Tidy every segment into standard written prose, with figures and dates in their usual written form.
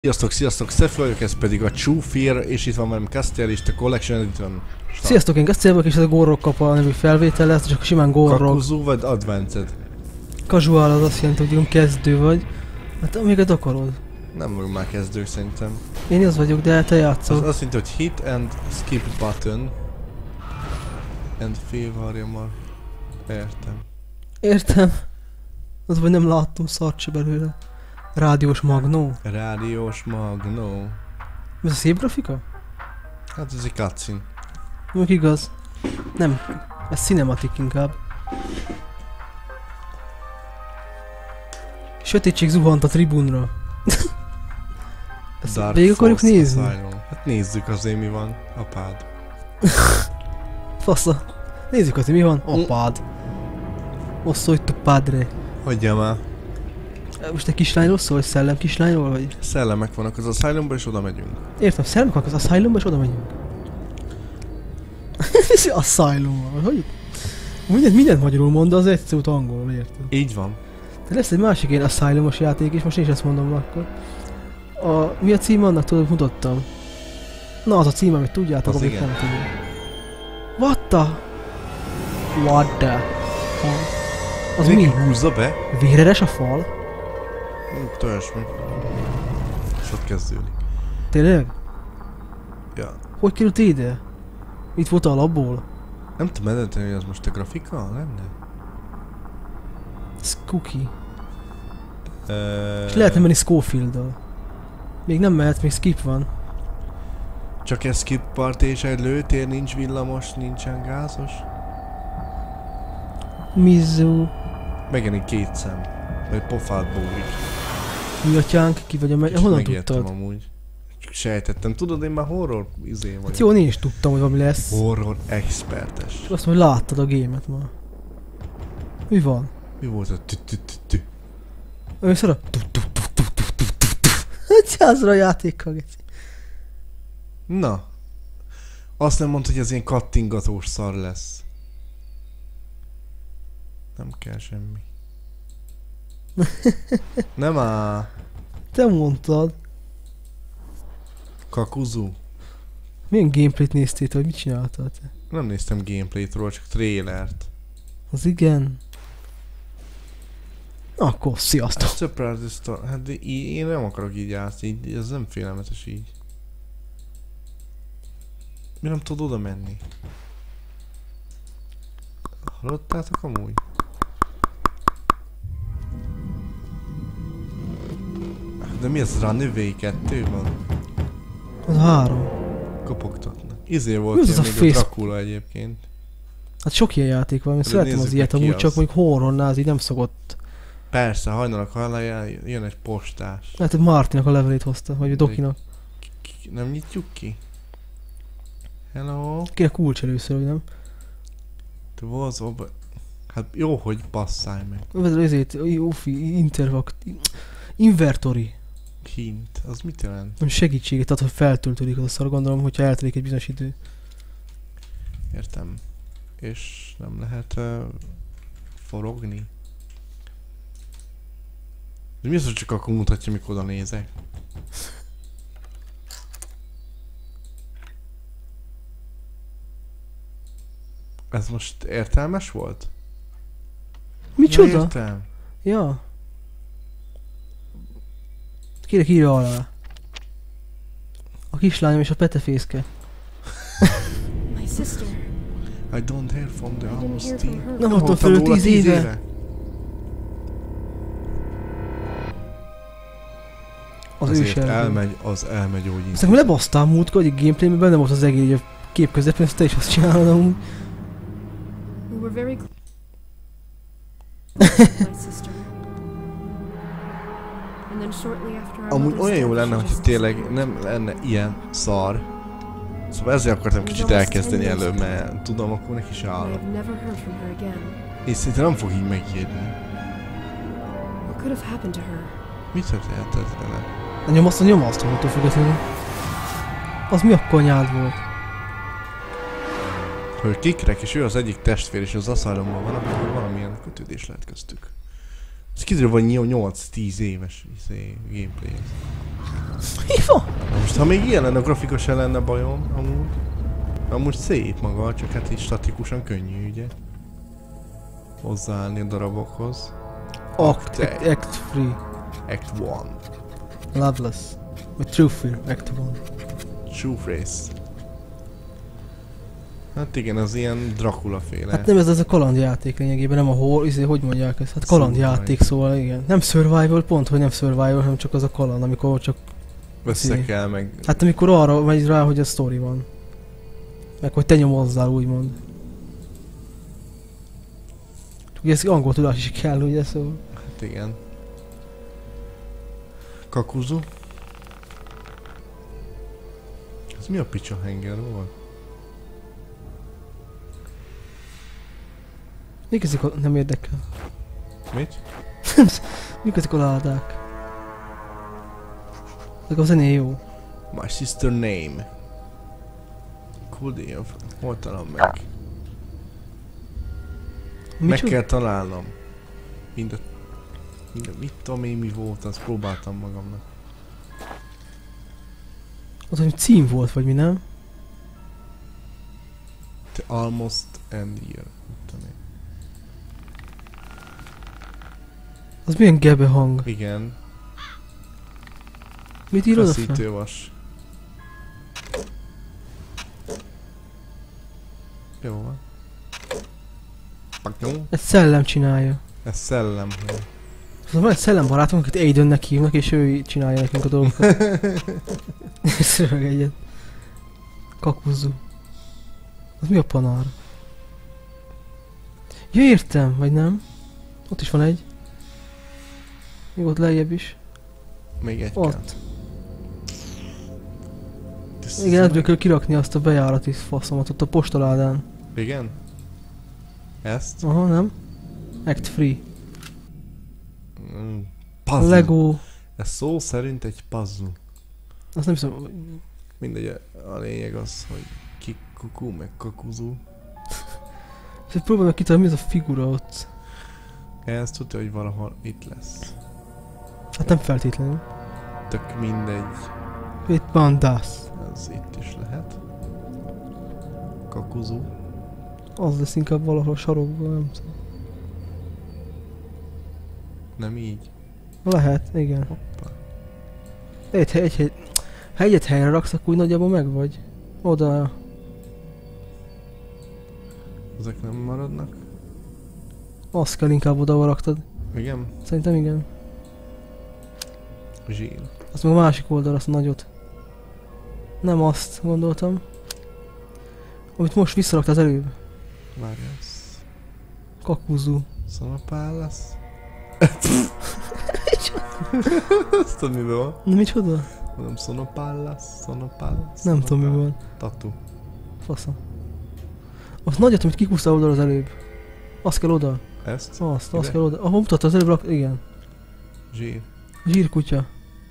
Sziasztok, sziasztok, Steffi vagyok, ez pedig a True Fear, és itt van velem Castiel és a Collection, itt van... Sziasztok, én Castiel vagyok, és ez a Gorrog Kapa nevű felvétel lesz, csak simán Gorrog. Kakuzu vagy Advanced? Casual az azt jelenti, hogy kezdő vagy. Hát amiket akarod. Nem vagyunk már kezdők szerintem. Én az vagyok, de te játszol. Az azt jelenti, hogy hit and skip button. And félvarja ma. Értem. Értem. Az vagy nem láttam, szart se belőle. Rádiós magnó. Rádiós magnó. Ez a szép grafika? Hát ez egy cutscene. Mondjuk igaz. Nem, ez cinematic inkább. Sötétség zuhant a tribunra. Ezt végig akarjuk nézni? Asylum. Hát nézzük azért mi van, apád. Fasza. Nézzük azért mi van, apád. Osszó itt a padre. Hagyja már. Most egy kislányról szól, vagy szellem kislányról, vagy? Szellemek vannak az Asylumba és oda megyünk. Értem, szellemek vannak az Asylumba és oda megyünk. Asylum, hogy? Mindent magyarul mond, az egy szót angolul, érted? Így van. De lesz egy másik ilyen Asylumos játék, és most én is ezt mondom akkor. Mi a cím annak, tudod, mutattam? Na, az a cím, amit tudjátok, amit nem tudjuk. What the? Az mi? Húzza be? Véreres a fal? Törzsmi. És ott kezdődik. Tényleg? Ja. Hogy került ide? Itt volt a alapból? Nem tudom eldönteni, hogy az most a grafika lenne? Ez cookie. És lehetne menni Schofield-dal. Még nem mehet, még skip van. Csak ez skip part és egy lőtér, nincs villamos, nincsen gázos. Mizu. Megint két szem. Vagy pofát bólik. Mi atyánk, ki vagy a megy... Honnan tudtad? Amúgy. Csak sejtettem. Tudod, én már horror vagyok. Hát jó, én is tudtam, hogy valami lesz. Horror expertes. Csak azt mondom, hogy láttad a gémet ma. Mi van? Mi volt a tü-tü-tü-tü? Először a Egyházra a játékkal, geci. Na. Azt nem mondta, hogy ez ilyen kattingatós szar lesz. Nem kell semmi. Nem á. Te mondtad. Kakuzu. Milyen gameplayt néztél, vagy mit csináltál te? Nem néztem gameplaytről, csak trailert. Az igen. Akkor sziasztok. Surprise Star. Hát én nem akarok így játszani, ez nem félelmetes így. Mi nem tudod oda menni? Hallottátok amúgy? De mi ez? Runaway 2 van? Az 3. Kopogtatnak. Izé volt ilyen még a Dracula egyébként. Hát sok ilyen játék van, én szeretem az ilyet amúgy, csak mondjuk horrornál az így nem szokott. Persze, hajnalak hajnaljára jön egy postás. Lehet, hogy Martinak a levelét hozta, vagy a Dokinak. Nem nyitjuk ki? Hello? Kéne kulcs először, hogy nem? Te was oba... Hát jó, hogy basszálj meg. Ezért, invertori. Hint, az mit jelent? Segítséget, tehát hogy feltöltődik az a szar, gondolom, hogyha eltelik egy bizonyos idő. Értem. És nem lehet forogni? De mi az, hogy csak akkor mutatja, mikor oda nézek? Ez most értelmes volt? Micsoda? Értem. Ja. Kérek írja alá. A kislányom és a petefészke. My sister. I don't hear from the house team. Nem hallottam föl 10 éve. Az ezért elmegy úgy. Aztán lebasztál múltkor, hogy gameplayben benne volt az egész, a kép közepén, te is azt csinálod amúgy. We were very my sister. And then shortly after our Amúgy olyan jó lenne, hogy tényleg nem lenne ilyen szar. Szóval ezzel akartam kicsit elkezdeni előbb, mert tudom, akkor neki is áll. És szerintem nem fog így megírni. Mi történt vele? A nyomasztom, attól függetlenül. Az mi a konyád volt? Hogy kikrek, és ő az egyik testvér, és az Asylumban van, akkor valamilyen kötődés lehet köztük. Ez kiderül, hogy 8-10 éves gameplay. Mi van? Most ha még ilyen lenne a grafikus, se lenne bajom, amúgy. Amúgy szép maga, csak hát így statikusan könnyű, ugye? Hozzáállni a darabokhoz. Act 3. Act 1. Loveless. Vagy True Fear, Act 1. True Face. Hát igen, az ilyen Dracula féle. Hát nem ez a kalandjáték lényegében, nem a hogy mondják ezt? Hát kalandjáték, szóval igen. Nem survival, pont, hogy nem survival, hanem csak az a kaland, amikor csak... Össze kell meg... Hát amikor arra megy rá, hogy a sztori van. Meg hogy te nyomozzál, úgymond. Ugye ez angol tudás is kell, ugye, szóval... Hát igen. Kakuzu. Ez mi a picsa henger volt? Mik ezek a... nem érdekel. Mit? Mik ezek a ládák? Ezek a zené jó. My sister name. Cool deal. Hol találom meg? Meg kell találnom. Mind a mit tudom én mi volt, azt próbáltam magamnak. Az, hogy cím volt, vagy mi, nem? The almost end year. Mit tudom én. Az milyen gebe hang? Igen. Mit írod a fel? Feszítővas. Jó van. Jó. Ez szellem csinálja. Ez szellem. Szóval van egy szellembarátunk, akit Aidennek hívnak, és ő csinálja nekünk a dolgokat. Szörög egyet. Kakuzu. Az mi a panár? Ja, értem, vagy nem? Ott is van egy. Még ott lejjebb is. Még egy kell. Ott. Igen, ebből kell kirakni azt a bejárati faszomat ott a postaládán. Igen? Ezt? Aha, nem? Act 3. Puzzle. Lego. Ez szó szerint egy puzzle. Azt nem hiszem... Mindegy, a lényeg az, hogy kikukú meg kakuzú. Szóval próbálom kitalálni, mi az a figura ott. Ezt tudja, hogy valahol itt lesz. Hát nem feltétlenül. Tök mindegy. Itt van dász. Ez itt is lehet. Kakuzú. Az lesz inkább valahol a sarokban, nem tudom. Nem így. Lehet, igen. Hoppá. Ha egyet helyre raksz, akkor úgy nagyjából meg vagy. Oda. Ezek nem maradnak? Azt kell inkább oda raktad. Igen? Szerintem igen. Zsír. Azt meg a másik oldal, azt a nagyot. Nem azt gondoltam. Amit most visszaraktál az előbb. Várjálsz. Kakuzu. Szanapál lesz. Azt tudom miben van. Na micsoda? Mondom szanapál lesz. Nem tudom mi van. Tatu. Faszom. Az nagyot, amit kikúztál oldal az előbb. Azt kell oda. Ezt? Azt kell oda. Ahol mutatta az előbb igen. Zsír. A zsírkutya.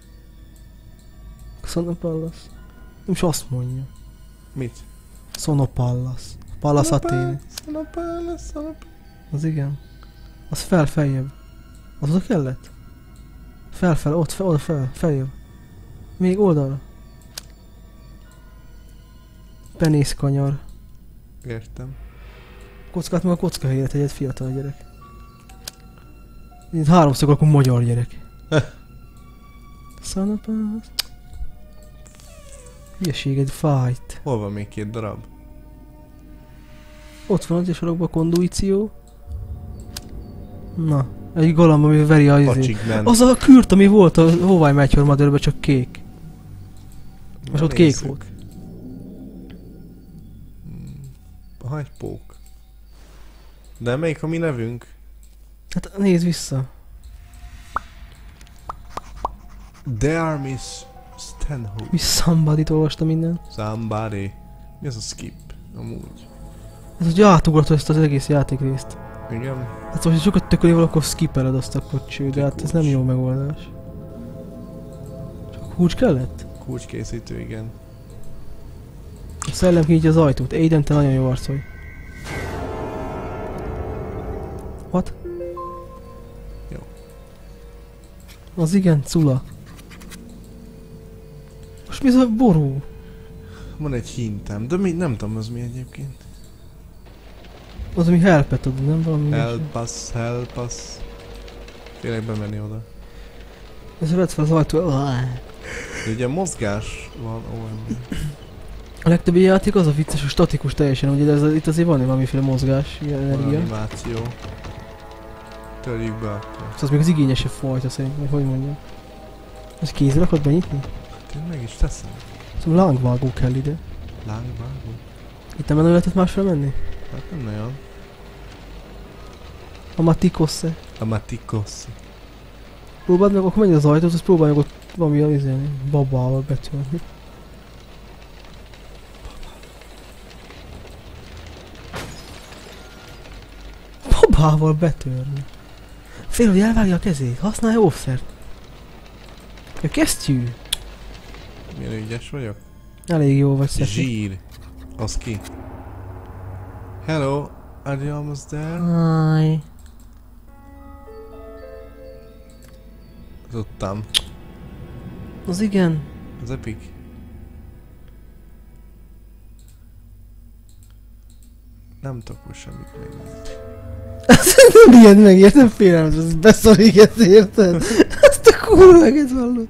Sonopallas. Nem is azt mondja. Mit? Sonopallas. Pallas Athéni. Szanapál lesz. Az igen. Az feljebb. Az oda kellett? Oda feljebb. Még oldalra. Penész kanyar. Értem. Kockát meg a kocka helyére egy fiatal gyerek. Itt háromszög, akkor magyar gyerek. Szanapász. Hülyeség, egy fight. Hol van még két darab? Ott van az is sarokban a konduíció. Na, egy galamb, ami veri a izé. Pacsikben. Az a kürt, ami volt a How I Met Your Motherben, csak kék. Most ott kék volt. Aha, egy pók. De melyik a mi nevünk? Hát nézd vissza. There Miss Stanhope. Mi somebody-t olvastam minden. Somebody. Mi az a skip? Amúgy. Ez hogy átugrott ezt az egész játékrészt. Igen. Hát szóval, hogy sokat tökölni valaki, akkor skipeled azt a cső, de hát ez nem jó megoldás. Csak kulcs kellett? Kulcskészítő, igen. A szellem kinyitja az ajtót. Aiden, te nagyon jó arc vagy. What? Jó. Az igen, Cula. Most mi ez a ború? Van egy hintem, de nem tudom az mi egyébként. Az, ami helpet ad, nem valami? Help us. Félek bemenni oda. Ez vett fel az ajtó. De ugye mozgás van, A legtöbb ilyen játék az a vicces, hogy statikus teljesen, ugye itt azért van valamiféle mozgás, ilyen van energia. animáció. Törjük be akkor. Szóval az még az igényesebb fajta szerintem, hogy mondjam. Ez kézzel akarod benyitni? Én meg is teszem. Szóval lángvágó kell ide. Lángvágó? Itt nem lehetett másfele menni? Hát nem nagyon. Amatikosse. Amatikosse. Próbáld meg, akkor menj az ajtót, azt próbálj meg ott valami izélni. Babával betölni. Babával betörni. Fél, hogy elvágja a kezét, használja offszert. Ja, kesztyű. Milyen ügyes vagyok? Elég jó vagy szép. Zsír. Az ki? Hello, are you almost there? Hi. Tudtam. Az igen. Az epic. Nem tudok most semmit megnézni. Nem ilyet megértem, félelmet, az beszoríget, érted? Azt a kurva meget hallott.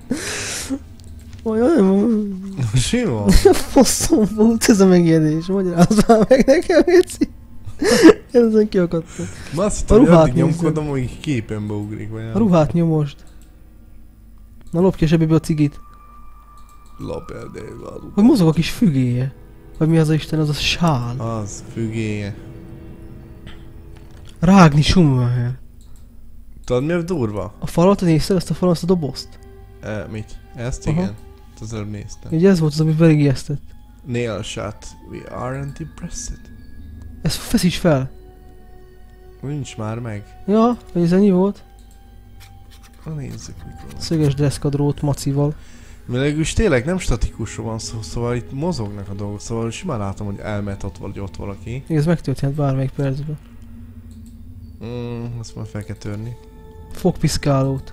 Olyan, Sima? faszom volt ez a megjegyzés, magyarázd már meg nekem, Léci. Én ezen kiakadtam. Ma azt hittem, hogy addig nyomkodom, hogy képenbe ugrik, vagy A ruhát nyomosd. Na lopj ki a zsebébe a cigit. Lopj el, de való. Hogy mozog a kis fügéje. Vagy mi az a Isten, az a sál. Az, fügéje. Rágni Schumacher. Tudod miért durva? A falat, nézted ezt a falon, azt a dobozt? Mit? Ezt Aha. igen? Az előbb néztem. Ugye ez volt az, ami beligijesztett. Nail shot. We aren't impressed. Ezt feszíts fel. Nincs már meg. Ja, hogy ez ennyi volt. Na nézzük mikor. Szöges deszkadrót macival. Mégis tényleg nem statikusról van szó, szóval itt mozognak a dolgok, szóval simán látom, hogy elment ott valaki. Ez megtörténhet bármelyik percben. Azt már fel kell törni. Fogpiszkálót.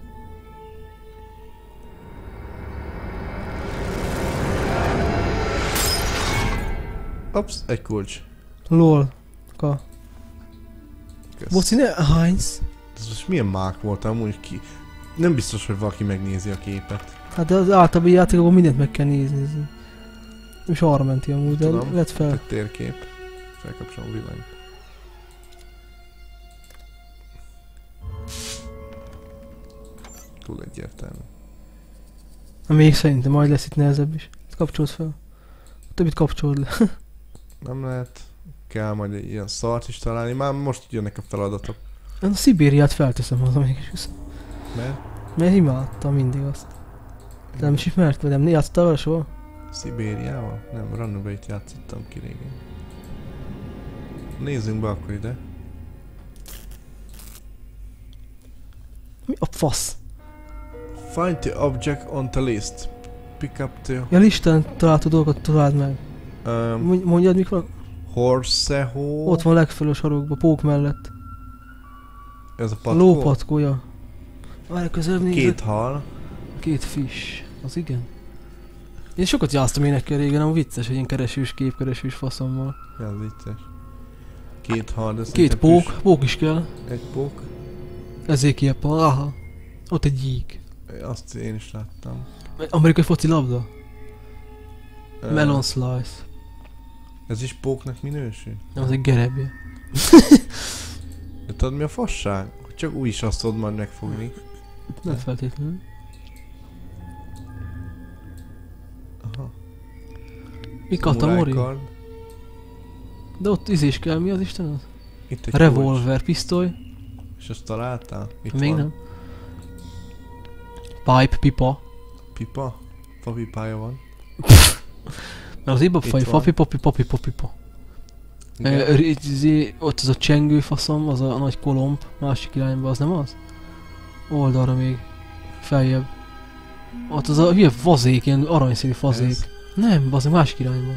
Ups, egy kulcs. LOL. Ka. Kösz. Boci, ne Heinz. Ez most milyen mák volt amúgy ki? Nem biztos, hogy valaki megnézi a képet. Hát de az általában játékokban mindent meg kell nézni. Ez nem is arra menti amúgy, de Tudom. vedd fel. Egy térkép. Felkapcsolom a villanyt. Túl egyértelmű. Na még szerintem majd lesz itt nehezebb is. Kapcsolod fel. A többit kapcsolod le. Nem lehet. Kell majd egy ilyen szart is találni. Már most jönnek a feladatok. A Szibériát felteszem haza mégis. Mert? Mert imádtam mindig azt. De nem is ismert, vagy nem játszottál vele soha? Szibériával? Nem, Runaway-t játszottam ki régen. Nézzünk be akkor ide. Mi a fasz? Find the object on the list. Pick up the... Ja, listán találtó dolgokat találd meg. Mondjad mik van? Horseho... Ott van legfelül a sarokba, pók mellett. Ez a A patkó? lópatkója. Várj, közelebb nézek. 2 hal. 2 fish. Az igen. Én sokat játsztam énekkel régen, ami vicces, hogy ilyen keresős, képkeresős faszommal. Ez vicces. 2 hal, de 2 szerintem pók, pók is kell. Egy pók. Ezért kiepa, aha. Ott egy gyík. Azt én is láttam. Amerikai foci labda. Ö, Melon slice. Ez is póknak minősül? Nem, az egy gerebje. De tudod mi a fasság? Hogy csak úgy is azt tudod majd megfogni. Nem feltétlenül. Aha. Mi katamori? Samurai card. De ott is kell, mi az Isten az? Itt egy Revolver, pisztoly. kulcs. És azt találtál? Itt Még van. nem. Pipe, pipa. Pipa? Papipája van. Mert az ibabfaj, Itt van. papi. Igen. Ott az a csengő faszom, az a nagy kolomb, másik irányba, az nem az? Oldalra még. Feljebb. Ott az a hülye fazék, ilyen aranyszínű fazék. Ez. Nem, az a másik irányba.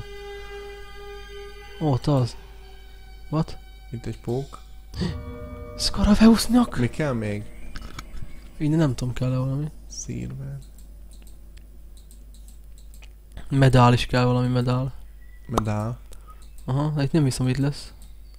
Ott az. What? Itt egy pók. Scarabeusnak? Mi kell még? Innen nem tudom, kell-e valami. Silver. Medál is kell, valami medál. Medál. Aha, de itt nem hiszem, itt lesz.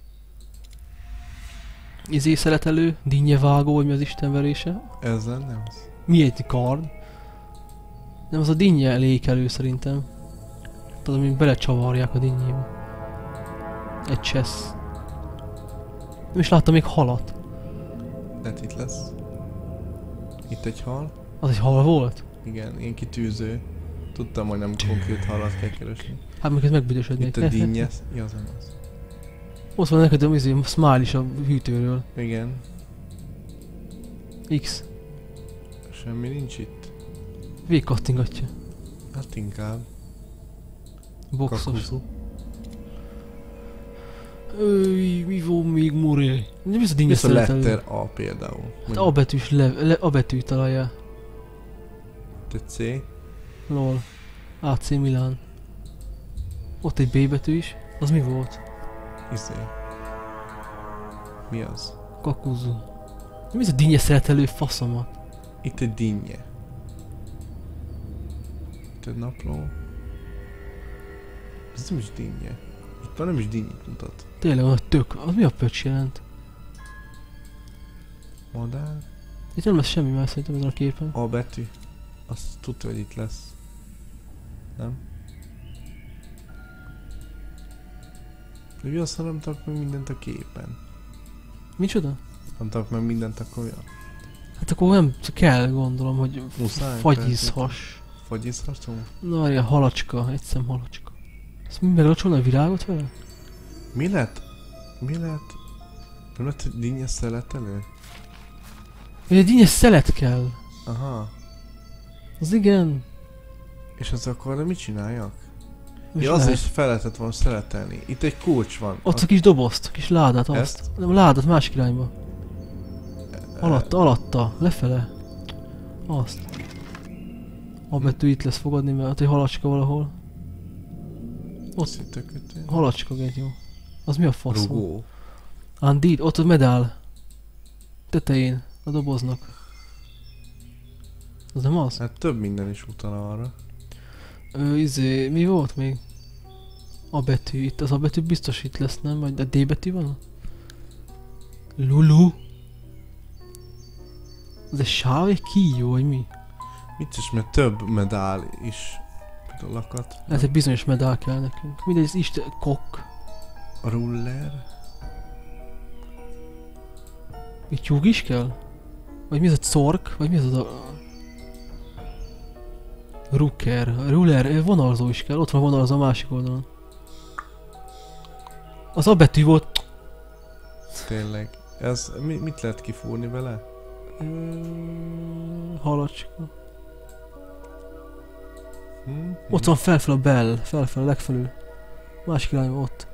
Izé szeretelő, dinnyevágó, vagy mi az istenverése. Ezzel nem az. Mi egy kard? Nem, az a dinnye lékelő szerintem. Tudom, mint belecsavarják a dinnyébe. Egy csesz. Nem is láttam még halat. Hát itt lesz. Itt egy hal. Az egy hal volt? Igen, ilyen kitűző. Tudtam, hogy nem konkrét halat kell keresni. Hát meg ez megbüdösödnék. Itt a dinnye. Ja, az nem az. Ott van neked a smile is a hűtőről. Igen. X. Semmi nincs itt. Végigkattingatja. Hát inkább. Boxos. Kakuzu. Mi van még, Moré? Nem is a dinnye Ez a szeretelő. letter A például. Hát A betűs A betűt találja. Itt egy C. Lol. AC Milán. Ott egy B betű is. Az mi volt? Izé. Mi az? Kakuzu. Mi ez a dinnye szeretelő faszomat? Itt egy dinnye. Itt egy napló. Ez nem is dinnye. Itt már nem is dinnyit mutat. Tényleg van a tök. Az mi a pöcs jelent? Madár. Itt nem lesz semmi már szerintem ezen a képen. A betű. Azt tudta, hogy itt lesz. Nem? De mi azt, ha nem tudok meg mindent a képen? Micsoda? Nem tudok meg mindent, akkor ja. Hát akkor nem kell, gondolom, hogy Muszáj, fagyizhas. Fagyizhatom? Na, ilyen halacska, egy szem halacska. Ezt mi meglocsolna a virágot vele? Mi lett? Mi lett? Nem lett egy dinnye szeletelő? Egy dinnye szelet kell. Aha. Az igen. És az akkor de mit csináljak? Most Ja, az lehet. is fel lehetett volna szeletelni. Itt egy kulcs van. Ott a kis dobozt, kis ládát, azt. Ezt? Nem, a ládát másik irányba. Alatta, lefele. Azt. A betű itt lesz fogadni, mert ott egy halacska valahol. Ott. Szinte Halacska, jó. Az mi a fasz? Rugó. Andit, ott a medál. Tetején, a doboznak. Az nem az? Hát több minden is utal arra. Mi volt még? A betű, itt az A betű biztos itt lesz, nem? Vagy a D betű van? Lulu? Ez egy sáv, egy kígyó, vagy mi? Mit is, mert több medál is lakat. Lehet, egy bizonyos medál kell nekünk. Mindegy, ez Isten... Kok. A ruller. Egy tyúk is kell? Vagy mi ez a cork? Vagy mi ez a... Ruller, vonalzó is kell. Ott van vonalzó a másik oldalon. Az A betű volt. Tényleg. Ez, mit lehet kifúrni vele? Halacska. Hm? Ott van felfel a bell, felfel, legfelül. Másik irányba ott.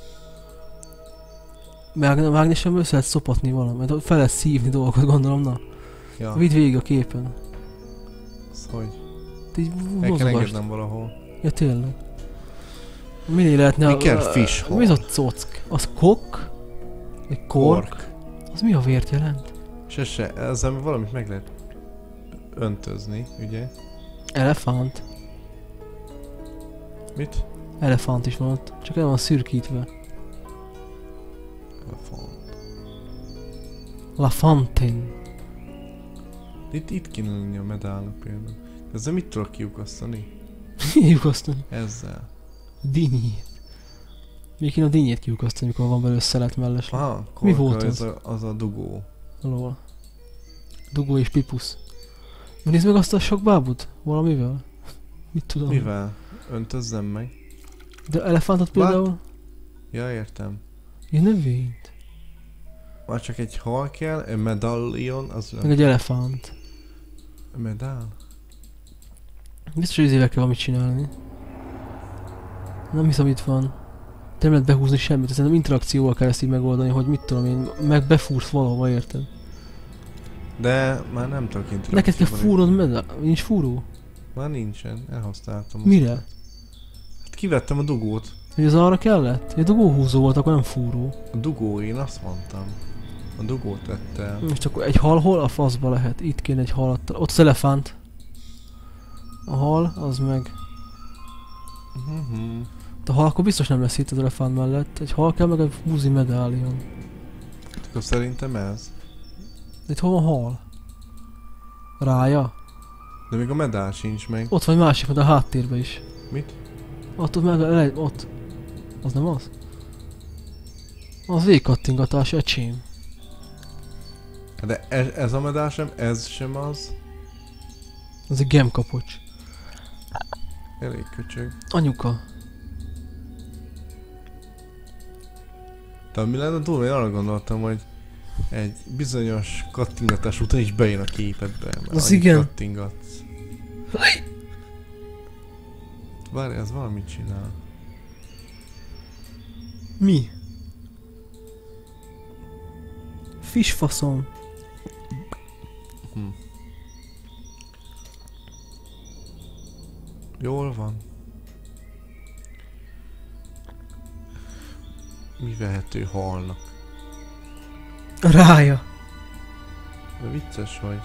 Mágnesem össze lehet szopatni valamit, mert fel lehet szívni dolgokat, gondolom, na. Ja, Vidd végig a képen. az hogy? Így El kell mozogast. engednem valahol. Ja, tényleg. Minél lehetne Mi kell fish mi az a cock? Az kok? Egy kork? Az mi a vért jelent? Se, ezzel valamit meg lehet öntözni, ugye? Elefánt. Mit? Elefánt is van ott. Csak el van szürkítve. Elefant. La Fontaine. Itt kéne lenni a medálnak például. Ezzel mit tudok kiukasztani? Kiukasztani. Ezzel. Dinnyét. Még kéne a dinnyét kiukasztani, amikor van belőle szelet mellesleg. Aha, Mi korka, volt ez az a dugó. Lol. Dugó és pipusz. Nézd meg azt a sok bábut? Valamivel? Mit tudom? Mivel? Öntözzem meg. De elefántot például? Ja, értem. Én növényt. Már csak egy hal kell, egy medallion, az Meg egy elefánt. medál? Biztos, hogy izével kell valamit csinálni. Nem hiszem itt van. Nem lehet behúzni semmit, szerintem interakcióval kell ezt így megoldani, hogy mit tudom én, meg befúrsz valahova, érted? De már nem tudok interakcióban. Neked kell fúrod medál, nincs fúró? Már nincsen, elhasználtam. Mire? Hát kivettem a dugót. Hogy az arra kellett? Egy dugóhúzó volt, akkor nem fúró. A dugó, én azt mondtam. A dugót vette el. Most akkor egy hal hol a faszba lehet? Itt kéne egy hal. Ott az elefánt. A hal, az meg... De hal akkor biztos nem lesz itt az elefánt mellett. Egy hal kell meg egy húzi medálion. Akkor szerintem ez. De itt hol van hal? Rája? De még a medál sincs meg. Ott van egy másik, de a háttérben is. Mit? Ott meg, ott. Az nem az? Az végkattingatás, ecsém. De ez a medál sem, ez sem az. Ez egy gemkapocs. Elég köcsög. Anyuka. De mi lenne túl, én arra gondoltam, hogy egy bizonyos kattingatás után is bejön a képedbe, mert az annyit igen. kattingatsz. Várj, ez valamit csinál. Mi? Fisfaszom. Jól van. Mi vehető halnak? Rája. De vicces vagy.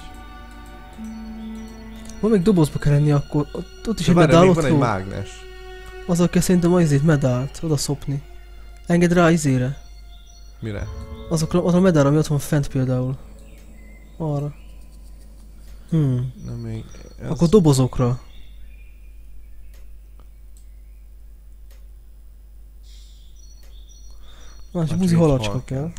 Van még dobozba kell lenni akkor. Ott is De egy várj, medál még ott van egy van. mágnes. Azzal kell szerintem az izét medált oda szopni. Engedd rá izére. Mire? Azokra a medál, ami ott van fent például. Arra. Nem még... Ez... Akkor dobozokra. Csak buzi egy halacska hal kell.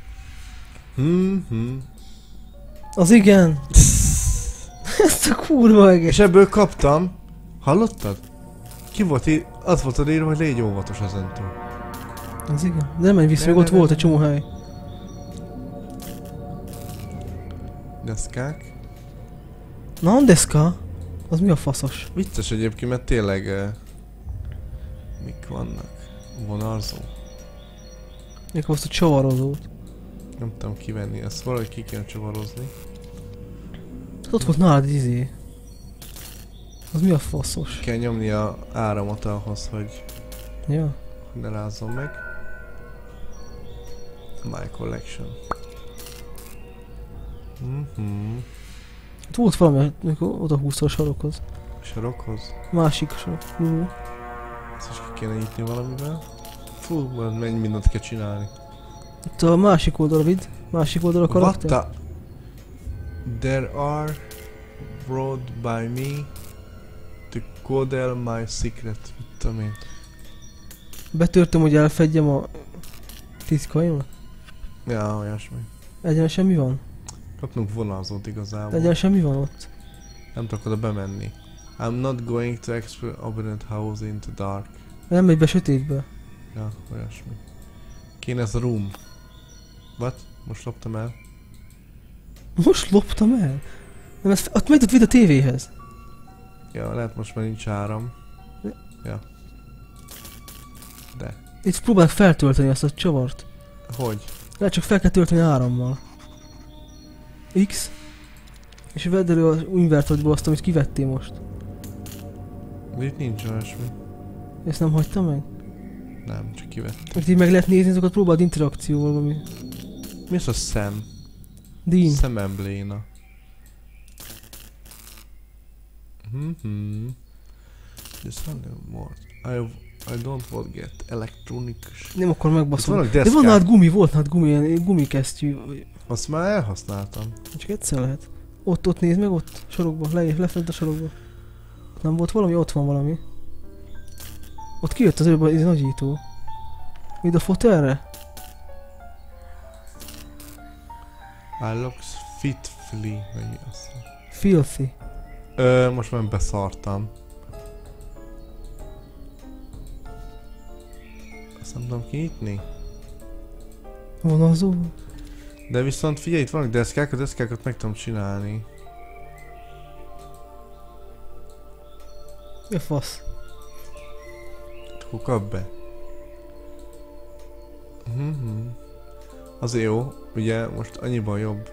Az igen! Ezt a kurva egész. És ebből kaptam. Hallottad? Ki volt így? Az volt írva, hogy légy óvatos ezentúl. Az igen. De nem menj vissza, még ott volt egy csomó hely. Deszkák. Na, deszka? Az mi a faszos? Vicces egyébként, mert tényleg... mik vannak? Vonalzó? Még azt a csavarozót. Nem tudom kivenni, ezt valahogy ki kéne csavarozni. Ott volt nálad izé. Az mi a faszos? Kell nyomni a áramot ahhoz, hogy Ja. ne rázzon meg. My collection. Ott volt valami, amikor oda húzta a sarokhoz. Sarokhoz? Másik sarok. Ezt is ki kéne nyitni valamivel. Fú, mennyi mindent kell csinálni. Itt a másik oldalra vidd. Másik oldalra a karakter. What the... There are brought by me to codel my secret. Mit tudom én. Betörtem, hogy elfedjem a titkaimat. Ja, olyasmi. Egyenesen mi van? Kapnunk vonalzót igazából. Egyenesen mi van ott? Nem tudok oda bemenni. I'm not going to explore abandoned house in the dark. Nem megy be sötétbe. Ja, olyasmi. Kéne ez a room. What? Most loptam el. Most loptam el? Nem, ezt ott megy, ott vidd a tévéhez. Ja, lehet most már nincs áram. Ja. De. Itt próbálok feltölteni ezt a csavart. Hogy? Lehet csak fel kell tölteni árammal. X. És vedd elő az invertorból azt, amit kivettél most. De itt nincs olyasmi. Ezt nem hagytam meg? Nem, csak kivettem. Most így meg lehet nézni, azokat próbáld interakcióval valami. Mi az a szem? Dean. Szemembléna. This one more. I don't forget elektronikus. Nem akkor megbaszom. vannak De van deszkák. nálad gumi, volt nálad gumi, ilyen gumikesztyű. Azt már elhasználtam. Csak egyszer lehet. Ott nézd meg, ott sarokba, lefent a sarokba. Nem volt valami? Ott van valami. Ott kijött az előbb az nagyító. Vidd a fotelre? I looks fitfully. Vagy mi az? Filthy. Most már beszartam. Azt nem tudom kinyitni. Vonalzó? De viszont figyelj, itt vannak deszkák, a deszkákat meg tudom csinálni. Mi a fasz? Akkor kap be. Azért jó, ugye most annyiban jobb,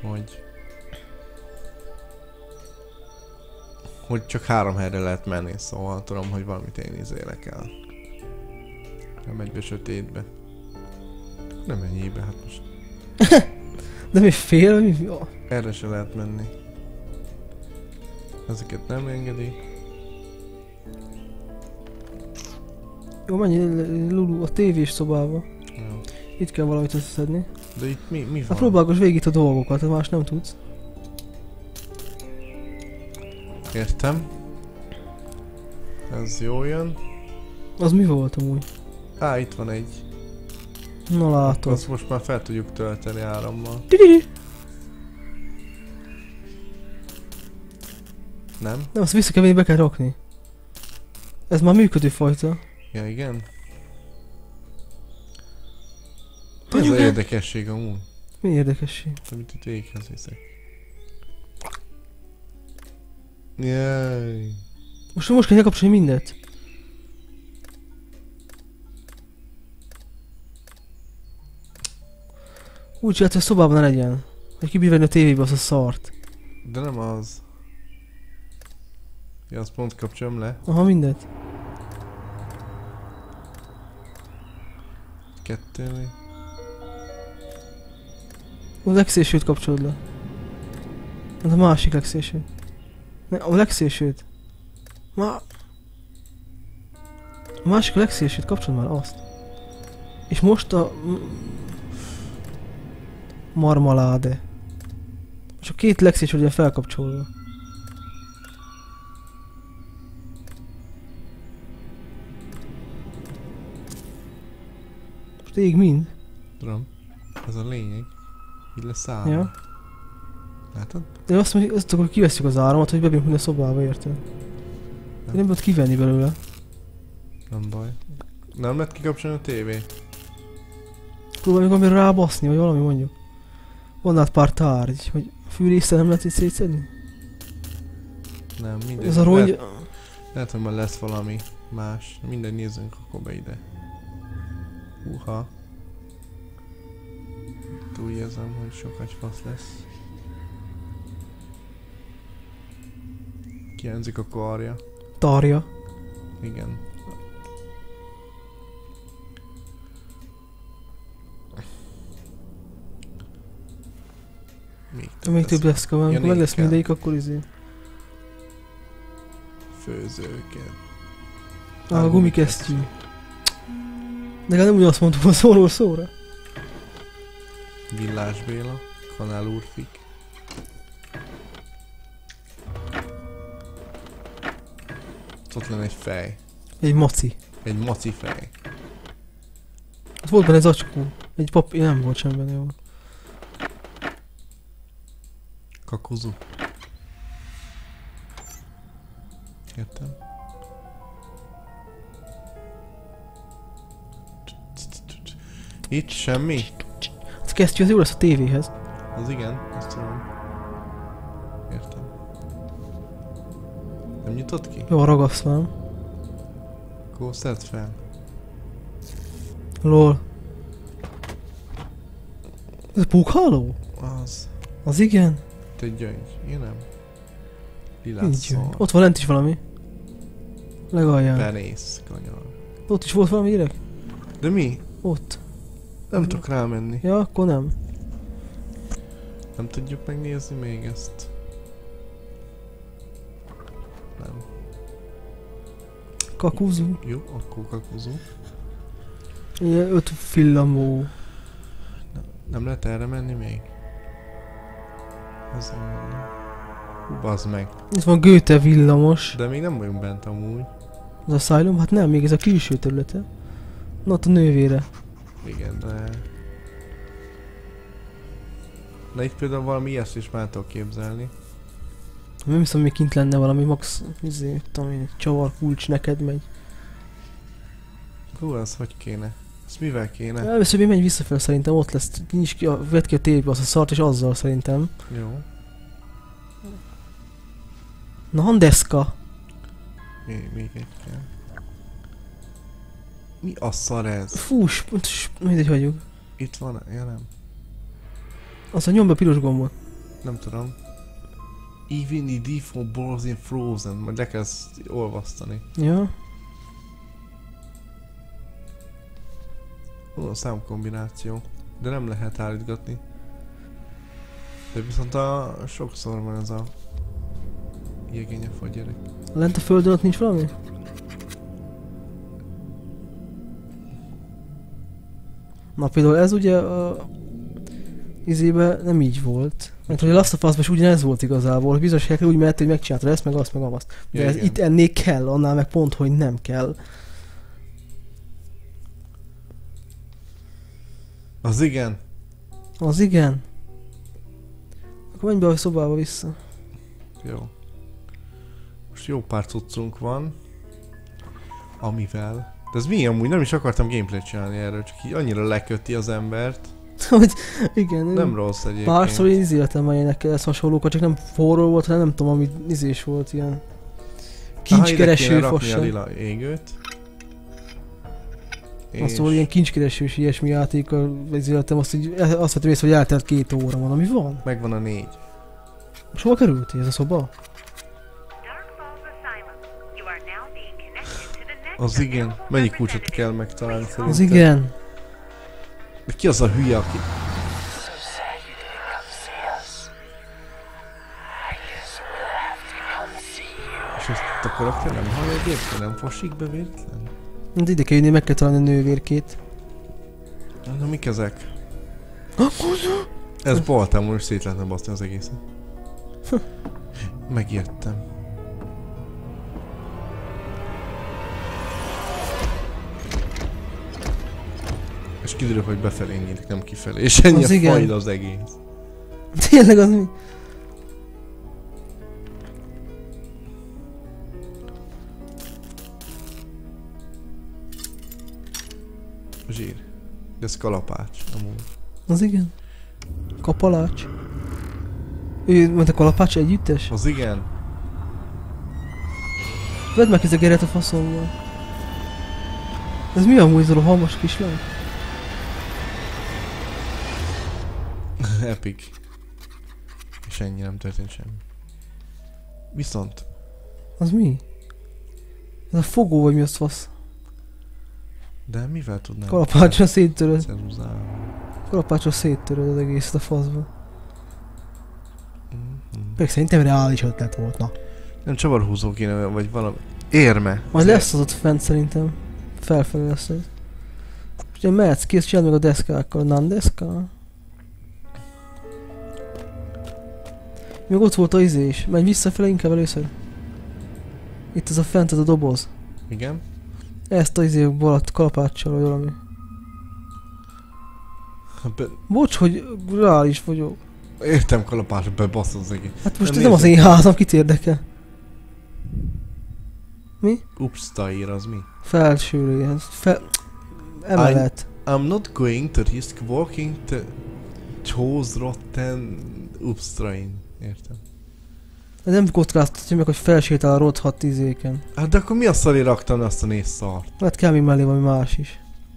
hogy csak 3 helyre lehet menni, szóval tudom, hogy valamit én izélek el. Nem megy be sötétbe. Nem ennyibe, hát most. De mi fél? Mi? Oh. Erre se lehet menni. Ezeket nem engedi. Jó, menj Lulu a tévés szobába. Jó. Itt kell valamit összeszedni. De itt mi van? Hát próbálkozz végig itt a dolgokat, más nem tudsz. Értem. Ez jó jön. Az mi volt amúgy? Á, itt van egy. Na látod. Azt most már fel tudjuk tölteni árammal. Didi. Nem? Nem, azt vissza kell venni, be kell rakni. Ez már működő fajta. Ja, igen. Ez Mondjuk az el. érdekesség amúgy. Mi érdekesség? Amit itt végighez viszek. Jaj. Most kell kapcsolni mindet. Úgy csinált, hogy a szobában ne legyen. Hogy kibírni a tévébe azt a szart. De nem az. Ja, azt pont kapcsolom le. Aha, mindet. Kettő még. A legszélsőt kapcsolod le. Az a másik legszélső. Ne, a legszélsőt. A másik a legszélsőt, kapcsolod már azt. És most a... marmaláde. És a két legszélső legyen felkapcsolva. Most ég mind. Tudom. Ez a lényeg. Így lesz áram. Ja. Látod? De azt mondjuk, azt akkor kiveszünk az áramot, hogy bebírunk minden szobába, érted? De nem tudod kivenni belőle. Nem baj. Nem lehet kikapcsolni a tévét? Próbálj meg valamire rábaszni, vagy valami mondjuk. Van át pár tárgy, hogy a fűrésztel nem lehet itt szétszedni? Nem, mindegy. Ez a rongy... Lehet, hogy már lesz valami más. Mindegy, nézzünk akkor be ide. Húha. Úgy érzem, hogy sokat fasz lesz. Kienzik a karja. Tarja. Igen. Még több lesz kell, amikor meg lesz mindegyik, akkor izé. Főzőket. A gumikesztyű. De nem úgy azt mondtuk, hogy szóról szóra. Villás Béla. Kanál úrfik. Ott lenne egy fej. Egy maci. Egy maci fej. Ott volt benne egy zacskó. Egy papír, nem volt sem benne, jó. Kakuzu. Értem. Itt semmi? Az kesztyű az jó lesz a tévéhez. Az igen, azt tudom. Értem. Nem nyitott ki? Jó, ragasztvam. Akkor szedd fel. Lol. Ez pókháló? Az. Az igen? Te gyöngy. Én nem. Lilás Így szar. jön. Ott van lent is valami. Legalján. Benész, kanyar. Ott is volt valami gyerek? De mi? Ott. Nem tudok rámenni. Ja, akkor nem. Nem tudjuk megnézni még ezt. Nem. Kakuzú. Jó, akkor kakuzó. Ilyen 5 villamó. Nem lehet erre menni még? Ez bazd meg. Itt van Goethe villamos. De még nem vagyunk bent amúgy. Az Asylum? Hát nem, még ez a külső területe. Na ott a nővére. Igen, de... Na itt például valami ilyeszt is már tudok képzelni. Nem hiszem, hogy még kint lenne valami max... Izé, tudom én, csavar kulcs neked megy. Hú, az hogy kéne? Ezt mivel kéne? Először még menj visszafel szerintem, ott lesz. Nyisd ki, vedd ki a tévébe azt a szart és azzal szerintem. Jó. Na, handeszka. Még egy kell. Mi a szar ez? Fú, mindegy hagyjuk. Itt van? Ja nem. Aztán nyomd be a piros gombot. Nem tudom. Even the default balls in Frozen. Majd le kell ezt olvasztani. Ja. Hol a számkombináció. De nem lehet állítgatni. De viszont sokszor van ez a... Jegénye fagy gyerek. Lent a földön ott nincs valami? Na például ez ugye a izében nem így volt. Mert hogy a Last of Us-ban is ugyanez volt igazából. Bizonyos helyekre úgy mehet, hogy megcsináltad ezt, meg azt, meg azt. De ez itt ennél kell, annál meg pont, hogy nem kell. Az igen. Az igen. Akkor menj be a szobába vissza. Jó. Most jó pár cuccunk van. Amivel... De ez mi amúgy? Nem is akartam gameplayt csinálni erről, csak így annyira leköti az embert. Hogy igen. Nem rossz egyébként. Párszor én izéltem már ilyenekkel ezt hasonlókat, csak nem forró volt, hanem nem tudom, ami izés volt ilyen. Kincskereső fossa. A lila égőt. Azt volt ilyen kincskeresős ilyesmi játékkal izéltem, azt vettem észre, hogy eltelt 2 óra van, ami van. Megvan a 4. És hova kerültél ez a szoba? Az igen. Mennyi kulcsot kell megtalálni szerintem? Az igen. De ki az a hülye, aki... És ezt a karakter nem hallja egyébként? Nem fosik be véletlen? De ide kell jönni, meg kell találni a nővérkét. Na mik ezek? Ez Baltámon is szét lehetne baszni az egészet. Megértem. És kiderül, hogy befelé nyílik, nem kifelé. És ennyi az a igen. fajda az egész. Tényleg az mi? Zsír. De ez kalapács, amúgy. Az igen. Kapalács. Ő, mert a kalapács együttes? Az igen. Vedd meg ez a geret a faszommal. Ez mi amúgy ez a rohamas kislány? Epic. És ennyi, nem történt semmi. Viszont... Az mi? Ez a fogó vagy mi az fasz? De mivel tudnám? Kalapácsra széttöröd. Ceruzával. Kalapácsra széttöröd az egészet a faszba. Mhm. Pedig szerintem reális ötlet volt, na. Nem csavarhúzó kéne, vagy valami... Érme! Majd lesz az ott fent szerintem. Felfelé lesz ez. Ugye mehetsz ki, ezt csináld meg a deszkákkal. Nem deszka? Még ott volt a izé is. Menj visszafele inkább először. Itt ez a fent, ez a doboz. Igen? Ezt a izé alatt kalapáccsal vagy valami. Bocs, hogy reális vagyok. Értem, kalapácsra bebasz az egész. Hát most ez nem az én házam, kit érdekel? Mi? Upsta ír, az mi? Felsőre ilyen. Emelet. I'm not going to risk walking the chose rotten upstrain. Értem. De nem kockáztatja meg, hogy felsétál a rothadt izéken. Hát de akkor mi a szaré raktam azt a néz szart? Hát kell még mellé valami más is.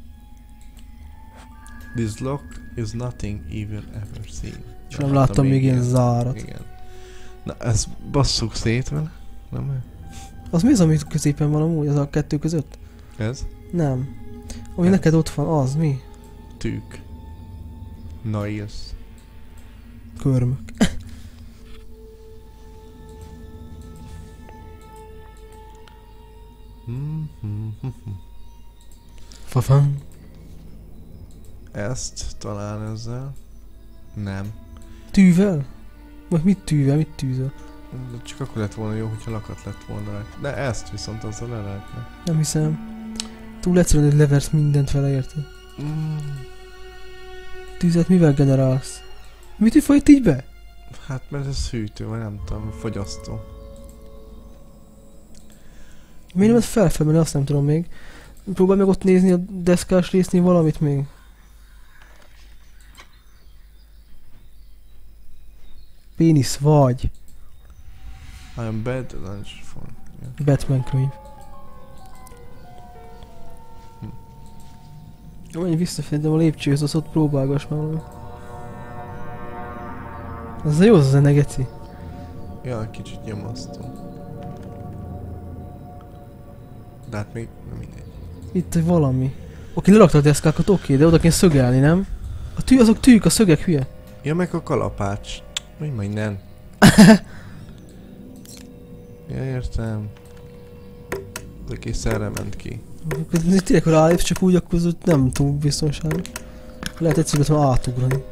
This lock is nothing evil ever seen. És nem láttam még ilyen zárat. Igen. Na ezt basszuk szét vele. Nem? Az mi az, ami középen van amúgy, az a kettő között? Ez? Nem. Ami neked ott van, az mi? Tűk. Nails. Körmök. Fafan. Ezt talán ezzel. Nem. Tűvel? Vagy mit tűvel, mit tűzel? De csak akkor lett volna jó, hogyha lakat lett volna rá. De ezt viszont azzal le lehetne. Nem hiszem. Túl egyszerűen, hogy leversz mindent vele, érted? Tűzet mivel generálsz? Mit folyt így be? Hát mert ez hűtő, vagy nem tudom, fogyasztó. Miért nem ez felfelmenni, azt nem tudom még. Próbálj meg ott nézni a deszkás résznél valamit még. Pénisz vagy. I am bad lunch for... Yeah. Batman könyv. Menj visszafele, a lépcsőhöz, az ott próbálgass már valami. Az a jó az a zene, geci. Ja, kicsit nyomasztó. De hát még nem mindegy. Itt egy valami. Oké, lerakta a deszkákat, oké, de oda kéne szögelni, nem? A tű, azok tűk, a szögek hülye. Ja, meg a kalapács. Mi minden? Ja, értem. Az egész erre ment ki. Tényleg, ha rálépsz, csak úgy, akkor az nem túl biztonságos. Lehet egyszerűen átugrani.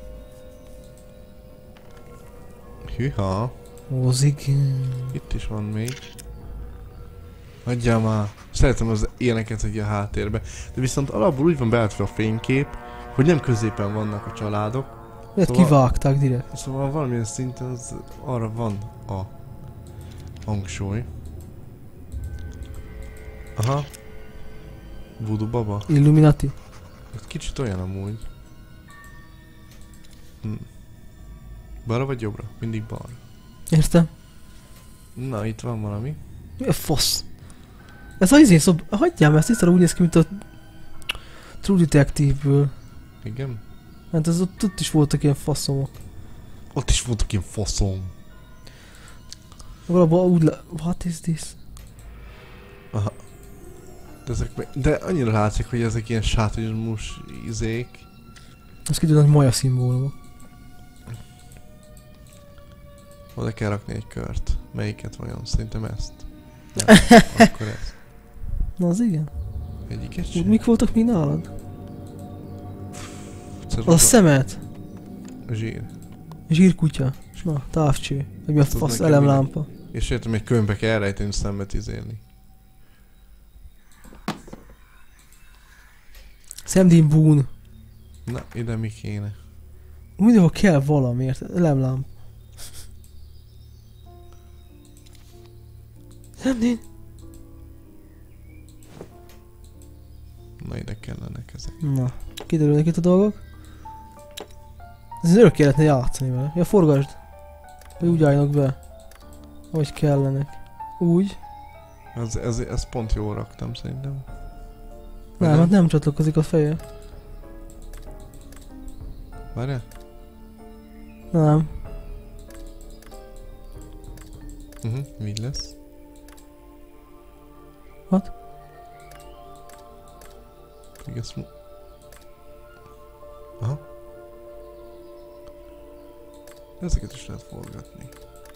Hűha. Hozik. Itt is van még. Hagyjál már. Szeretem az ilyeneket egy a háttérbe. De viszont alapból úgy van beállítva a fénykép, hogy nem középen vannak a családok. Lehet Szóval- kivágták direkt. Szóval valamilyen szinten az arra van a hangsúly. Aha. Voodoo baba. Illuminati. Ez kicsit olyan amúgy. Balra vagy jobbra? Mindig balra. Értem? Na, itt van valami. Mi a fasz? Ez a izé szob... Hagyjál, mert ez tisztára úgy néz ki, mint a... True Detective-ből. Igen? Hát ez ott is voltak ilyen faszomok. Ott is voltak ilyen faszom. Valahol úgy le... What is this? Aha. De annyira látszik, hogy ezek ilyen sátizmus izék. Ez kiderül, hogy maja szimbólumok. Oda kell rakni egy kört. Melyiket vajon? Szerintem ezt. Nem, akkor ezt. Na az igen. Egyiket sem. Mik voltak még nálad? Egyszer Az a szemet. a zsír. Zsírkutya. Na, távcső. Vagy mi a Tudod fasz nekem elemlámpa. És értem, egy könyvbe kell elrejteni, szembe izélni. Szemdín bún. Na, ide mi kéne? Mindenhol kell valamiért. Elemlámpa. Szemdín. Na, ide kellenek ezek. Na, kiderülnek itt a dolgok. Ez örökké lehetne játszani vele. Ja, forgasd. Hogy úgy álljanak be. Ahogy kellenek. Úgy. Ez pont jól raktam szerintem. Nem, hát nem csatlakozik a feje. Várjál? Nem. Mi lesz? What? Aha. Ezeket is lehet forgatni.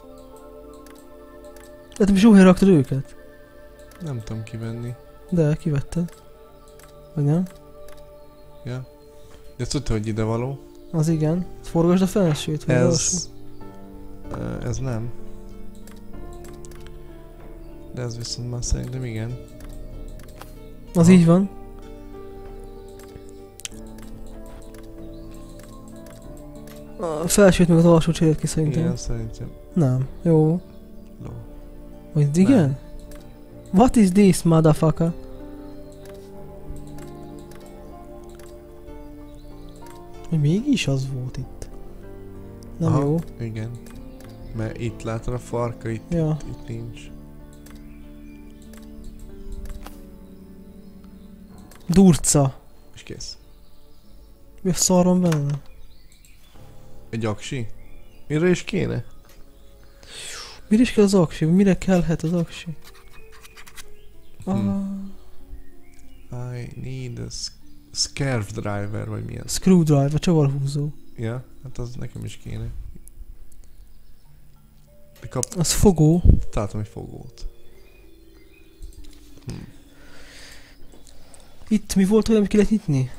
De te is jó helyre raktad őket? Nem tudom kivenni. De, kivetted. Vagy nem? Ja. De ezt tudta, hogy ide való. Az igen. Forgasd a felsőt, vagy Ez... ez nem. De ez viszont már szerintem igen. az így van. A felsőt meg az alsót cserélt ki szerintem. Igen, szerintem. Nem. Jó. Ló. Vagy igen? Nem. What is this, motherfucker? Hogy mégis az volt itt. Nem Aha, jó. Igen. Mert itt látod a farka, itt, Ja. itt nincs. Durca. És kész. Mi a szarom benne? Egy aksi? Mire is kéne? Mire is kell az aksi? Mire kellhet az aksi? I need a scarf driver, vagy milyen. Screwdriver, csavarhúzó. Ja, hát az nekem is kéne. Az fogó. Találtam egy fogót. Itt mi volt olyan, amit ki lehet nyitni?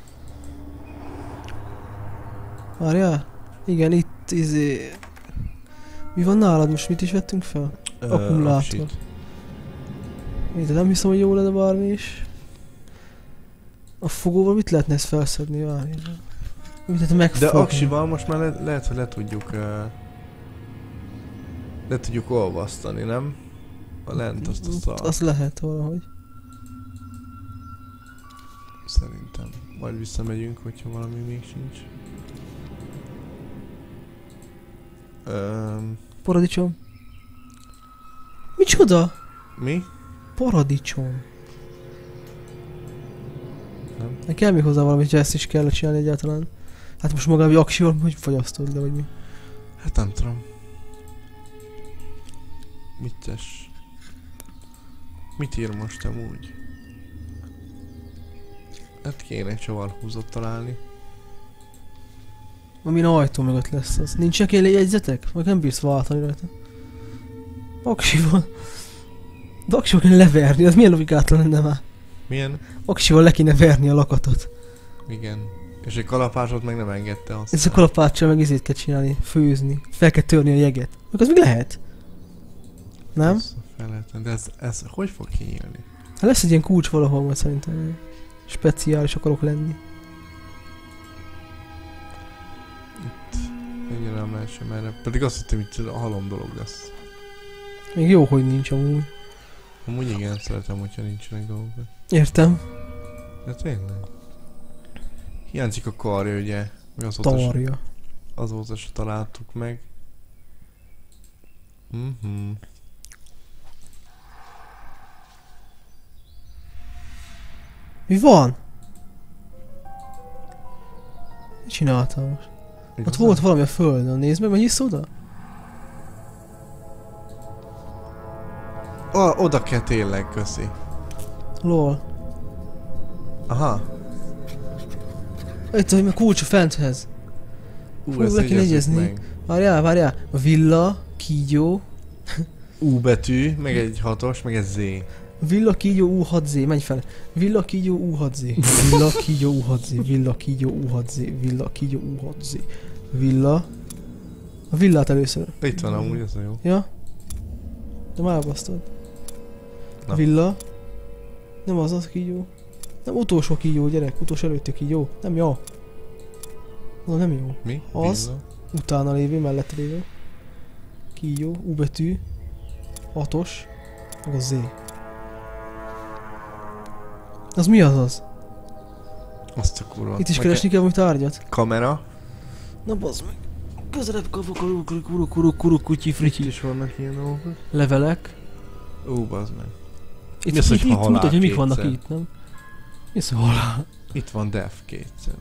Várjál? Igen, itt izé... Mi van nálad most? Mit is vettünk fel? Akkumulátor. Aksit. De nem hiszem, hogy jó lenne bármi is. A fogóval mit lehetne ezt felszedni? Várjál. Mit lehetne De megfogni? aksival most már lehet, hogy le tudjuk olvasztani, nem? A lent azt a szart. Az lehet valahogy. Szerintem. Majd visszamegyünk, hogyha valami még sincs. Paradicsom. Micsoda? Mi? Paradicsom. Nem? Kell még hozzá valami, hogy ezt is kell csinálni egyáltalán. Hát most magában aksival, hogy fogyasztod le, vagy mi? Hát nem tudom. Vicces. Mit ír most amúgy? Hát kéne egy csavarhúzót találni. Amin ajtó mögött lesz az. Nincsenek ilyen jegyzetek? Meg nem bírsz váltani rajta. Aksival. De aksival kéne leverni, az milyen logikátlan lenne már? Milyen? Aksival le kéne verni a lakatot. Igen. És egy kalapácsot meg nem engedte azt. Ez a kalapáccsal meg izét kell csinálni, főzni. Fel kell törni a jeget. Meg az még lehet. Nem? De ez hogy fog kinyílni? Hát lesz egy ilyen kulcs valahol majd szerintem. Speciális akarok lenni. Ennyire nem lehet sem erre. Pedig azt hittem, hogy a halom dolog lesz. Még jó, hogy nincs amúgy. Amúgy igen, szeretem, hogyha nincsenek dolgok. Értem. De tényleg. Hiányzik a karja, ugye? Tarja. Azóta se találtuk meg. Mi van? Mit csináltam most? Ott volt valami a földön, nézd meg, menj oda? Oda kell tényleg, köszi. Lol. Aha. Itt a kulcs a fenthez. Fú, ezt jegyezzük meg. Várjál. A villa, kígyó. U betű, meg egy 6-os, meg egy Z. Villa, kígyó, U6Z, menj fel. Villa, kígyó, U6Z. Villa, kígyó, U6Z. Villa, kígyó, U6Z. Villa, kígyó, U6Z. Villa. A villát először. Itt van amúgy, ez a jó. Ja? De már elbasztad. Na. Villa. Nem az kígyó. Nem utolsó kígyó, gyerek. Utolsó előtti kígyó. Nem jó. No, nem jó. Mi? Az. Villa. Utána lévő, mellett lévő. Kígyó, U betű. 6-os. Meg a Z. Az mi az? Azt a kurva. Itt is keresni kell valami tárgyat. Kamera. Na bazd meg. Közelebb kavok kutyi fricsi. Itt is vannak ilyen dolgok. Levelek. Bazd meg. Itt, Mi az, hogy itt halál mutatja, hogy mik kétszer? vannak itt, nem? Mi az, hogy halál? Itt van Def kétszer.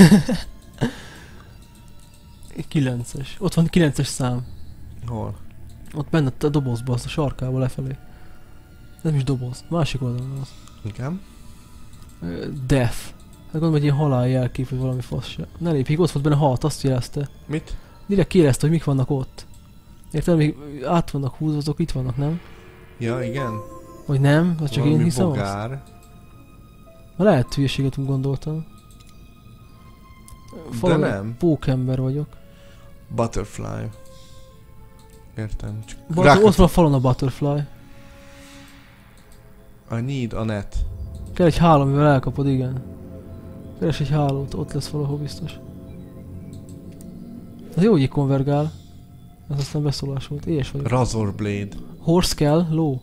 9-es. Ott van 9-es szám. Hol? Ott benne a dobozba, azt a sarkába lefelé. Nem is doboz. Másik oldalon az. Igen? Death. Hát gondolom, hogy ilyen halál jelkép, vagy valami fasság. Ne lépjék, ott volt benne 6, azt jelezte. Mit? Direkt érezte, hogy mik vannak ott. Érted, még át vannak húzva, azok itt vannak, nem? Ja, igen. Vagy nem? Vagy csak valami én hiszem bogár. azt? Lehet hülyeséget gondoltam. De nem. Pókember vagyok. Butterfly. Értem. Csak Ott van a falon a butterfly. I need a net. Kell egy háló, amivel elkapod, igen. Keres egy hálót, ott lesz valahol biztos. Az jó, hogy így konvergál. Ez aztán beszólás volt, éhes vagyok. Razor Blade. Horse kell, ló.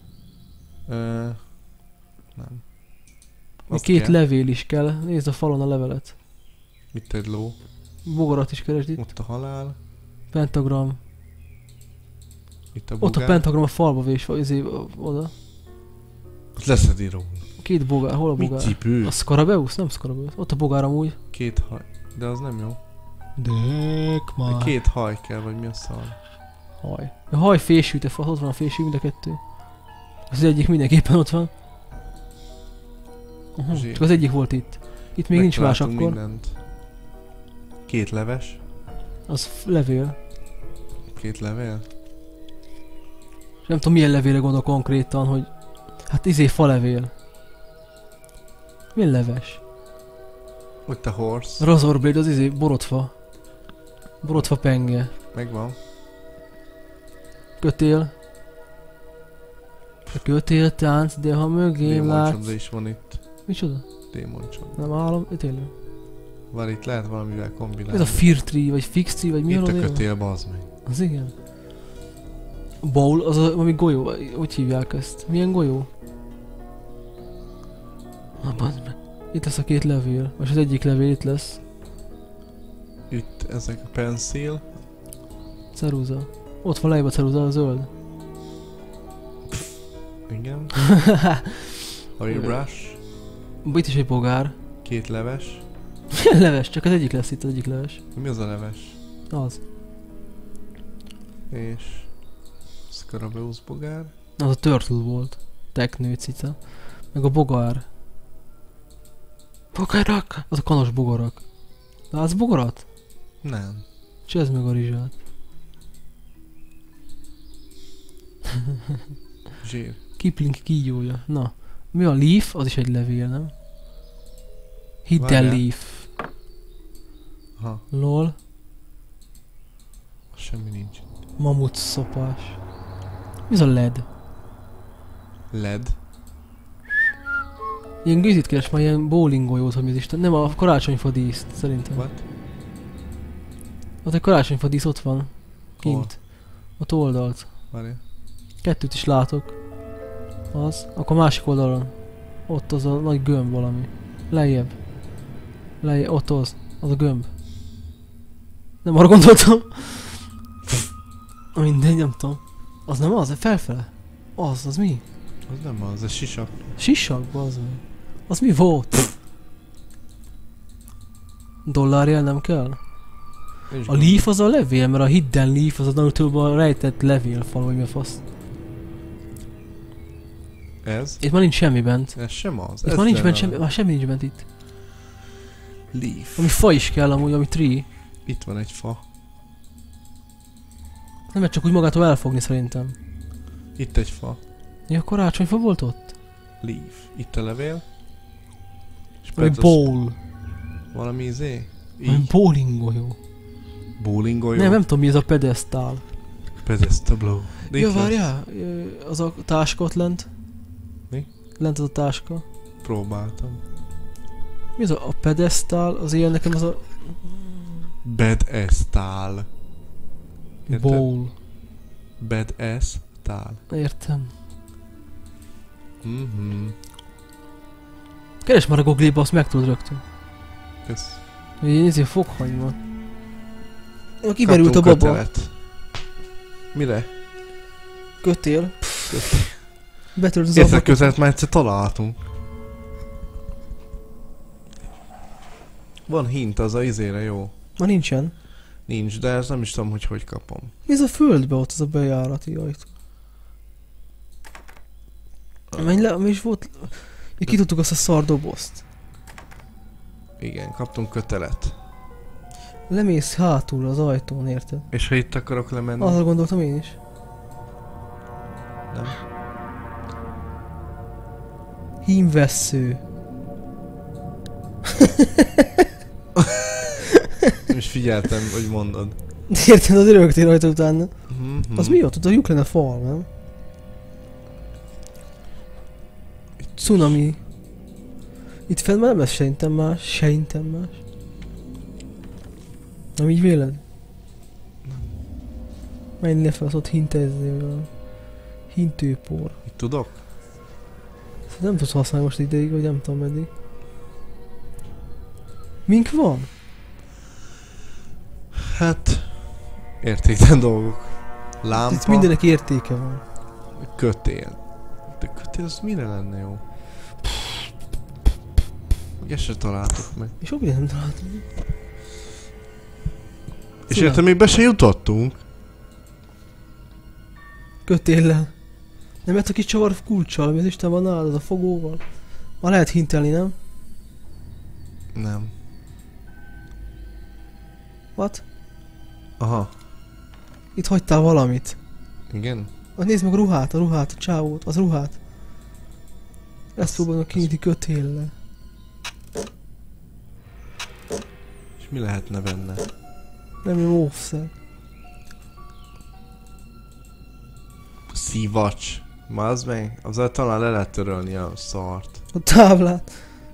Nem. Még két levél is kell, nézd a falon a levelet. Mit egy ló? Bogarat is keresd itt. Ott a halál. Pentagram. Itt a bogár. Ott a pentagram a falba vésve, oda. Ott leszedi róla. Két bogár, hol a Mit bogár? cipő? A Scarabeus? Nem Scarabeus. Ott a bogár amúgy. Két haj. De az nem jó. Dek már. Két haj kell, vagy mi a szar? Haj. A haj fésű, te fasz, ott van a fésű, mind a kettő. Az egyik mindenképpen ott van. Csak az egyik volt itt. Itt még nincs más akkor. Mindent. Két leves. Az levél. Két levél. Nem tudom milyen levélre gondol konkrétan, hogy... Hát falevél. Milyen leves? Ott a horse. Razor Blade az borotfa. Borotfa penge. Megvan. Kötél. A kötél tánc, de ha mögém látsz... Démoncsapda is van itt. Micsoda? Démoncsapda. Nem hallom, tényleg. Van itt, lehet valamivel kombinálni. Ez a Fear Tree, vagy Fix Tree, vagy mi itt az? Itt a kötél, bazd meg. Az igen. Bowl, az a, valami golyó, hogy hívják ezt? Milyen golyó? Bazd meg. Itt lesz a két levél, vagy az egyik levél itt lesz. Itt ezek a pencil. Ceruza. Ott van lejjebb a ceruza, a zöld. Igen. Airbrush. Itt is egy bogár. Két leves. Milyen leves? Csak az egyik lesz itt, az egyik leves. Mi az a leves? Az. És... Scarabeus bogár. Az a Turtle volt. Teknő cica. Meg a bogár. Bogarak! Az a kanos bogarak. Látsz bogarat? Nem. Csezd meg a rizsát. Zsír. Kipling kígyója. Na. Mi a leaf? Az is egy levél, nem? Hidden Várjál. leaf. Aha, Lol. semmi nincs. Mamut szopás. Mi ez a LED? LED. Ilyen gőzit keres, már ilyen bowlingolyót, hogy mi az Isten. Nem, a karácsonyfa díszt, szerintem. What? Ott egy karácsonyfa dísz ott van. Hol? Kint. Ott oldalt. Várjál. Kettőt is látok. Az. Akkor másik oldalon. Ott az a nagy gömb valami. Lejjebb. Lejjebb. Ott az. Az a gömb. Nem arra gondoltam. Mindegy, nem tudom. Az nem az? Felfele? Az mi? Az nem az, ez sisak. Sisakba az mi? Az mi volt? Dollárjel nem kell? A leaf az a levél, mert a hidden leaf az a Naruto-ban rejtett levélfal, vagy mi a fasz. Ez? Itt már nincs semmi bent. Ez sem az. Itt Ez már nincs nem bent az. semmi, már semmi nincs bent itt. Leaf. Ami fa is kell amúgy, ami tree. Itt van egy fa. Nem mert csak úgy magától elfogni szerintem. Itt egy fa. Ja, karácsonyfa volt ott? Leaf. Itt a levél. És Vagy persze bowl. valami izé? Vagy Így. bowlingolyó. Bowlingolyó. Nem tudom mi ez a pedesztál. Pedestal. Ja, várjál, az a táska ott lent. Mi? Lent az a táska. Próbáltam. Mi az a pedesztál? Az ilyen nekem az a Bedestal. Érted? bowl. Bedestal. Értem. Mhm. Keresd már a Google-ba, azt meg tudod rögtön. Kösz. Én ezért fokhagyma. Kimerült a Kaptunk baba. kötelet. Mire? Kötél. Betölt az Érted ablakot. kötelet már egyszer találtunk. Van hint az a izére, jó? Már nincsen. Nincs, de ez nem is tudom, hogy kapom. Mi ez a földbe ott az a bejárati ajtó? Menj le, mi is volt? Mi kitudtuk azt a szar dobozt. Igen, kaptunk kötelet. Lemész hátul az ajtón, érted? És ha itt akarok lemenni? Arra gondoltam én is. Nem. Hímvessző. Nem is figyeltem, hogy mondod. Érted, az rögtén rajta utána. Mhm. Az mi ott? Ott a lyuk lenne fal, nem? Tsunami. Itt fenn már nem lesz szerintem más. Nem így véled? Menj lefelé, az ott hintezni valami. Hintőpor. Itt tudok? Ezt nem tudsz használni most ideig, vagy nem tudom meddig. Mink van? Hát... Értéktelen dolgok. Lámpa. Itt mindenek értéke van. Kötél. De kötél az mire lenne jó? Ezt se találtuk meg. És sok nem találtam. És érted, még be se jutottunk? Kötéllel. Nem lehet, aki csavar kulccsal, mi az Isten van nálad, a fogóval? Ma lehet hintelni, nem? Nem. What? Aha. Itt hagytál valamit. Igen? Nézd meg a ruhát, a csávót, az ruhát. Ezt próbálom kinyitni kötéllel. És mi lehetne benne? Nem jó óvszer. Szivacs. Ma az meg? Azzal talán le lehet törölni a szart. A táblát.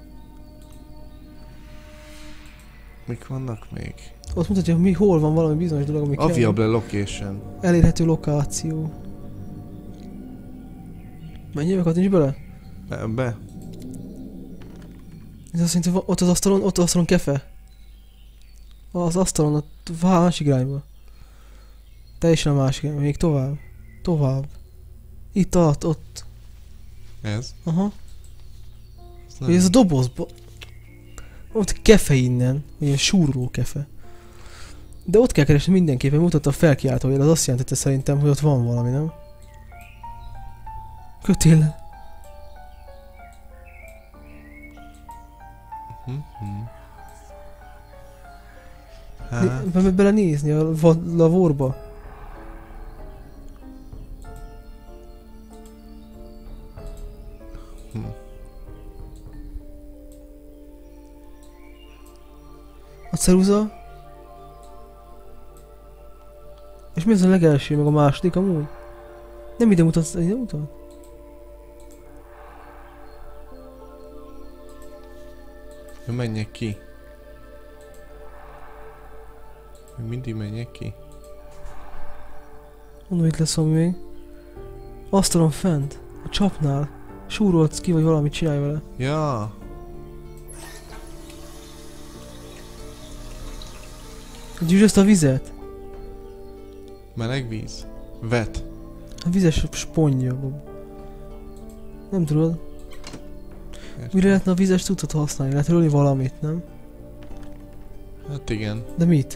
Mik vannak még? Ott mutatja, hogy hol van valami bizonyos dolog, ami kell. Available location. Elérhető lokáció. Mennyi évekat nincs bele? Ebbe? Ez azt jelenti, hogy ott az asztalon kefe. Az asztalon, ott másik irányba. Teljesen a másik irányba, még tovább. Itt alatt, ott. Ez? Aha. Ez Hogy ez a dobozba. Ott kefe innen, ilyen súrló kefe. De ott kell keresni mindenképpen, mutatta a felkiáltójel, az azt jelentette szerintem, hogy ott van valami, nem? Kötél. Hát... Bele nézni a lavorba. A ceruza? És mi az a legelső, meg a második amúgy? Nem ide mutatsz, ide mutat? Ja, menjek ki. Még mindig menjek ki. Mondom, itt lesz ami még. Asztalon fent, a csapnál. Súrolsz ki, vagy valamit csinálj vele. Ja. Gyűjtsd ezt a vizet. Meleg víz. Vet. A vizes spongya, Bob. Nem tudod? Értem. Mire lehetne a vizes cuccot használni? Lehet ölni valamit, nem? Hát igen. De mit?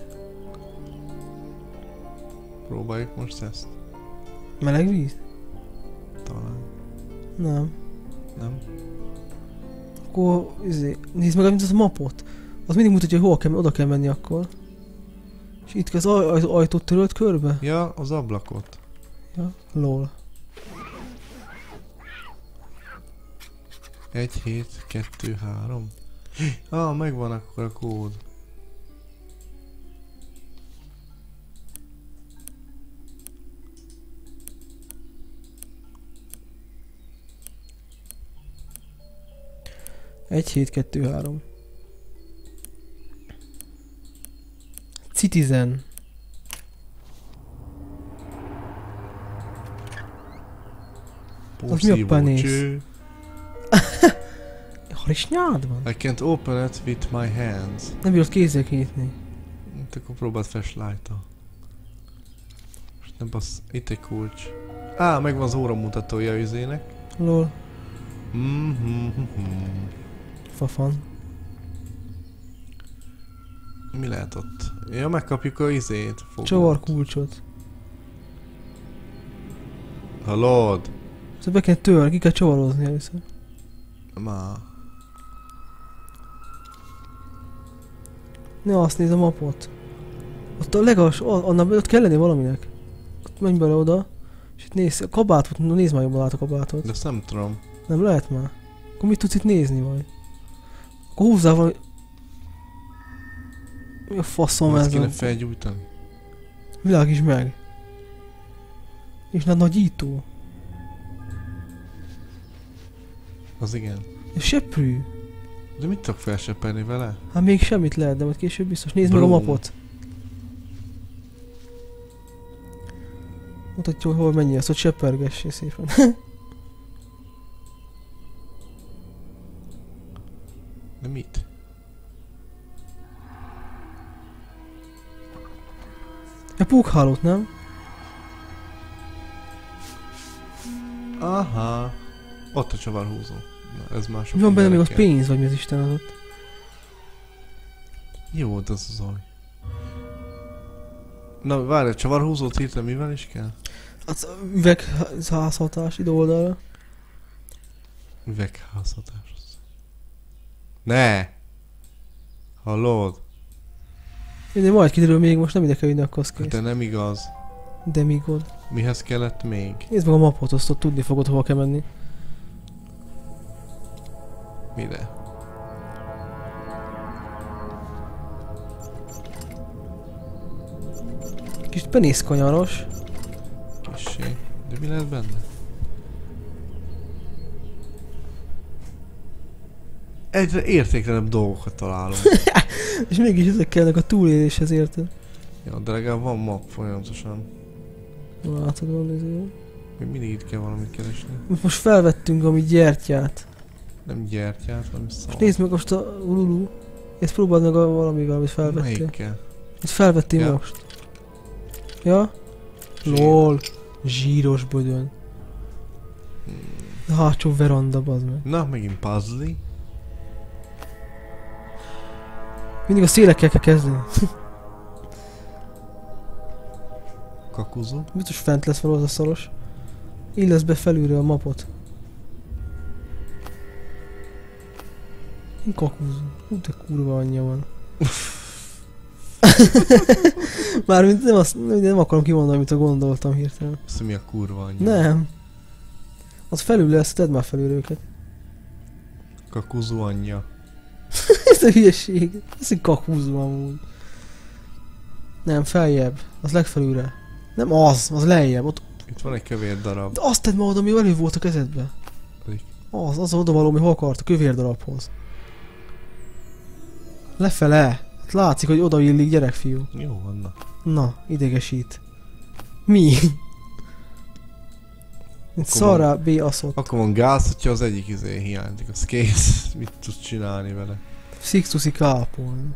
Próbáljuk most ezt. Meleg víz? Talán. Nem. Nem? Akkor nézd meg az a mapot. Az mindig mutatja, hogy hol kell, oda kell menni akkor. És itt az ajtót törölt körbe? Ja, az ablakot. Ja, lol. 1, 7, 2, 3. Ah, megvan akkor a kód. Egy, 7, 2, 3. Citizen. Az mi a penész? Harisnyád van? I can't open it with my hands. Nem bírod kézzel kinyitni. Hát akkor próbáld flashlight-tal. Most nem bassz. Itt egy kulcs. Á, megvan az óramutatója üzének. Lol. Mhm. Fafan. Mi lehet ott? Ja, megkapjuk a izét. Csavar kulcsot. Hallod? Szóval be kell törni, ki kell csavarozni először. Má. Ne azt nézd a mapot. Ott a annál ott kell lenni valaminek. Ott menj bele oda. És itt nézd a kabátot, nézd már jobban át a kabátot. De ezt nem tudom. Nem lehet már? Akkor mit tudsz itt nézni majd? Akkor húzzál valami... Mi a faszom ez? Ezt kéne felgyújtani. Világítsd meg. És nagyító. Az igen. És seprű. De mit tudok felseperni vele? Hát még semmit lehet, de majd később biztos. Nézd meg a mapot. Mutatja, hogy hol mennyi az, hogy sepergessé szépen. De mit? A pókhálót, nem? Aha. Ott a csavarhúzó. Na, ez már sok. Mi van benne még ott mindenre pénz, vagy mi az Isten az ott? kell. Jó volt az az zaj. Na várj, a csavarhúzót hirtelen mivel is kell? Az üvegházhatás ide oldalra. Üvegházhatás. Ne! Hallod? De majd kiderül még, most nem ide kell vinni a Hát koszkét. de nem igaz. De migod. Mihez kellett még? Nézd meg a mapot, azt ott tudni fogod, hova kell menni. Mire? Kis penészkanyaros. Kissé. De mi lehet benne? Egyre értéktelenebb dolgokat találunk. És mégis ezek kellnek a túléléshez, érted? Ja, de legalább van map folyamatosan. Látod, van néző. Még mindig itt kell valamit keresni. Most felvettünk ami gyertyát. Nem gyertyát, hanem szar. Most nézd meg most a Lulu. Ezt próbáld meg valamivel, amit felvettél. Melyikkel? Ezt felvettél Ja. most. Ja? Zsír. LOL. Zsíros bödön. A hátsó veranda, bazd meg. Na, megint puzzle. Mindig a szélekkel kell kezdeni. Kakuzó. Biztos fent lesz valahol az a szaros. Illesz be felülről a mapot. Én kakúzom. Hú, te kurva anyja van. Mármint nem akarom kimondani, amit gondoltam hirtelen. Azt mi a kurva anyja? Nem. Az felül lesz, tedd már felül őket. Kakuzó anyja. Ez a hülyeség. Ez egy kakúzó amúgy. Nem, feljebb. Az legfelülre. Nem az lejjebb, ott... Itt van egy kövér darab. De azt tedd ma oda, ami elő volt a kezedbe. Melyik? Az oda való, ami hol akart, a kövér darabhoz. Lefele! Hát látszik, hogy oda illik, gyerekfiú. Jó, vannak. Na, idegesít. Mi? Mint szarrá B-aszot. Akkor van gáz, hogyha az egyik hiányzik, az kész. Mit tudsz csinálni vele? Sixtusi kápolni.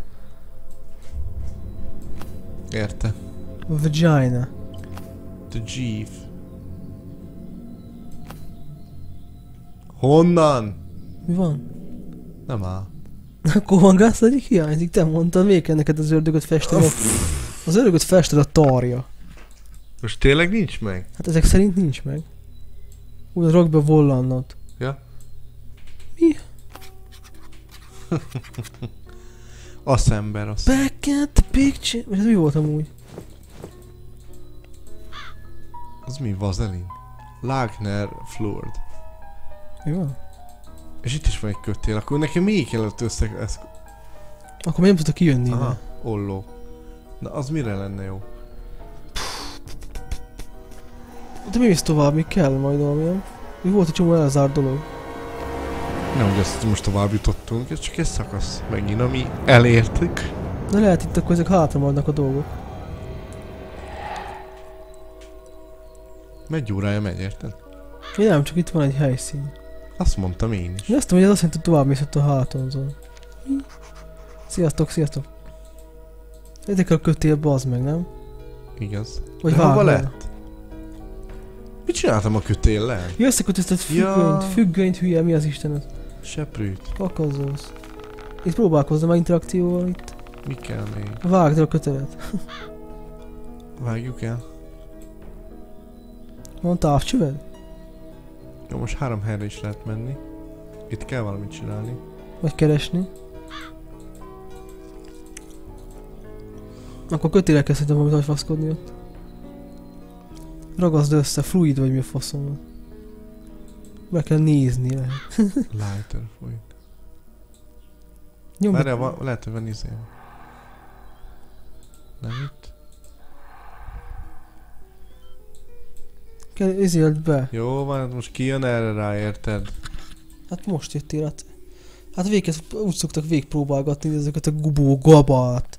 Érte? Vagina. The Jeep. Honnan? Mi van? Nem áll. Akkor van gáz, egyik hiányzik, te mondtad, még kell neked az ördögöt festeni. Az ördögöt fested a tarja. Most tényleg nincs meg? Hát ezek szerint nincs meg. Úgy rakd be a vollannot. Ja? Mi? Az ember, az. Back at the picture. Ez mi volt amúgy? Az mi? Vazelin? Lagner Floored. Mi van? És itt is van egy kötél, akkor nekem még kellett ez... Akkor még nem tudtak kijönni. Aha, olló. Na az mire lenne jó? De mi visz tovább, még kell majd valami, nem? Mi volt egy csomó elzárt dolog? Nem, hogy ezt most tovább jutottunk, ez csak egy szakasz. Megint, ami elértük. De lehet itt akkor ezek hátra maradnak a dolgok. Megy órája megy, érted? Én nem, csak itt van egy helyszín. Azt mondtam én is. Én azt mondom, hogy ez azt jelenti, hogy tovább mész ott a hátonzon. Sziasztok, sziasztok. Érdekel a kötél, bazd meg, nem? Igaz. Vagy de hova vágod. lett? Mit csináltam a kötéllel? Ja, összekötözted függönyt, függönyt, hülye, mi az Istenet? Seprűt. Kakazolsz. Itt próbálkozom már interakcióval itt. Mi kell még? Vágd el a kötelet. Vágjuk el. Van távcsöved? Jó, most 3 helyre is lehet menni. Itt kell valamit csinálni. Vagy keresni. Akkor kötélek kell szerintem valamit agyfaszkodni ott. Ragaszd össze, fluid vagy mi a faszom. Meg kell nézni lehet. Lighter fluid. Nyomd. Várjál, lehet, hogy van izé. Nem itt? Kell izéld be. Jó van, most ki jön erre rá, érted? Hát most jöttél át. Hát úgy szoktak végigpróbálgatni ezeket a gubó gabát.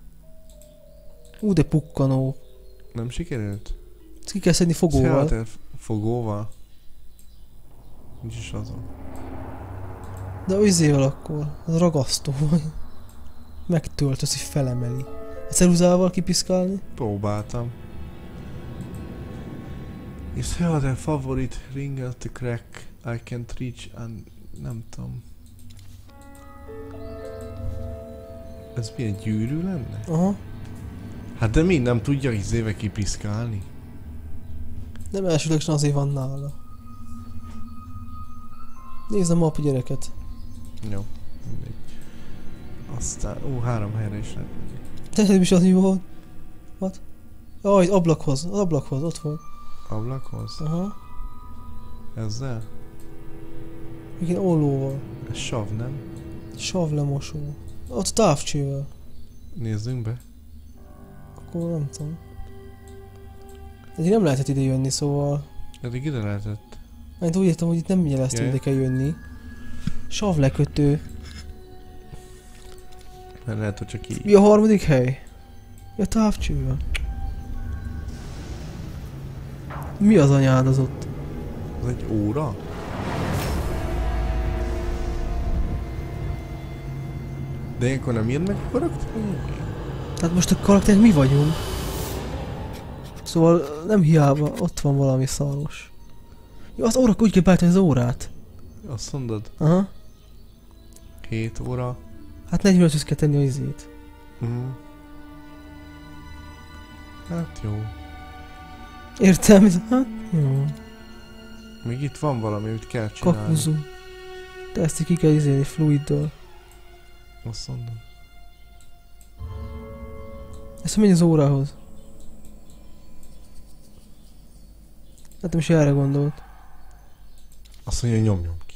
De pukkanó. Nem sikerült? Ezt ki kell szedni fogóval. Szépen fogóval? Nincs is azon. De izével akkor. Az ragasztó. Megtöltöz, és felemeli. A ceruzával kipiszkálni? Próbáltam. Is her favorite ring at the crack I can't reach and... nem tudom. Ez milyen gyűrű lenne? Aha. Hát de mi nem tudja izéve kipiszkálni? Nem elsőlegesen azért van nála. Nézd a map gyereket. Jó, mindegy. Aztán, 3 helyre is lehet menni. Te is az mi volt? What? Jaj, ablakhoz, az ablakhoz, ott van. Ablakhoz? Aha. Ezzel? Igen, ollóval. Ez sav, nem? Savlemosó. Ott távcsővel. Nézzünk be. Akkor nem tudom. Eddig nem lehetett ide jönni, szóval... Eddig ide lehetett. Mert úgy értem, hogy itt nem jelezte, hogy ide kell jönni. Savlekötő. Mert lehet, hogy csak így. Mi a harmadik hely? Ja, távcsővel. Mi az anyád az ott? Ez egy óra? De ilyenkor nem jön meg a karakter? Tehát most a karakterek mi vagyunk? Szóval nem hiába, ott van valami szaros. Jó, az órak úgy kell beállítani az órát. Azt mondod? Aha. 7 óra. Hát 45-höz kell tenni a izét. Hát jó. Értem? Hát jó. Még itt van valami, amit kell csinálni. Kakuzu. De ezt így ki kell izélni fluiddal. Azt mondom. Ezt megy az órához. Hát nem is erre gondolt. Azt mondja, nyomjam ki.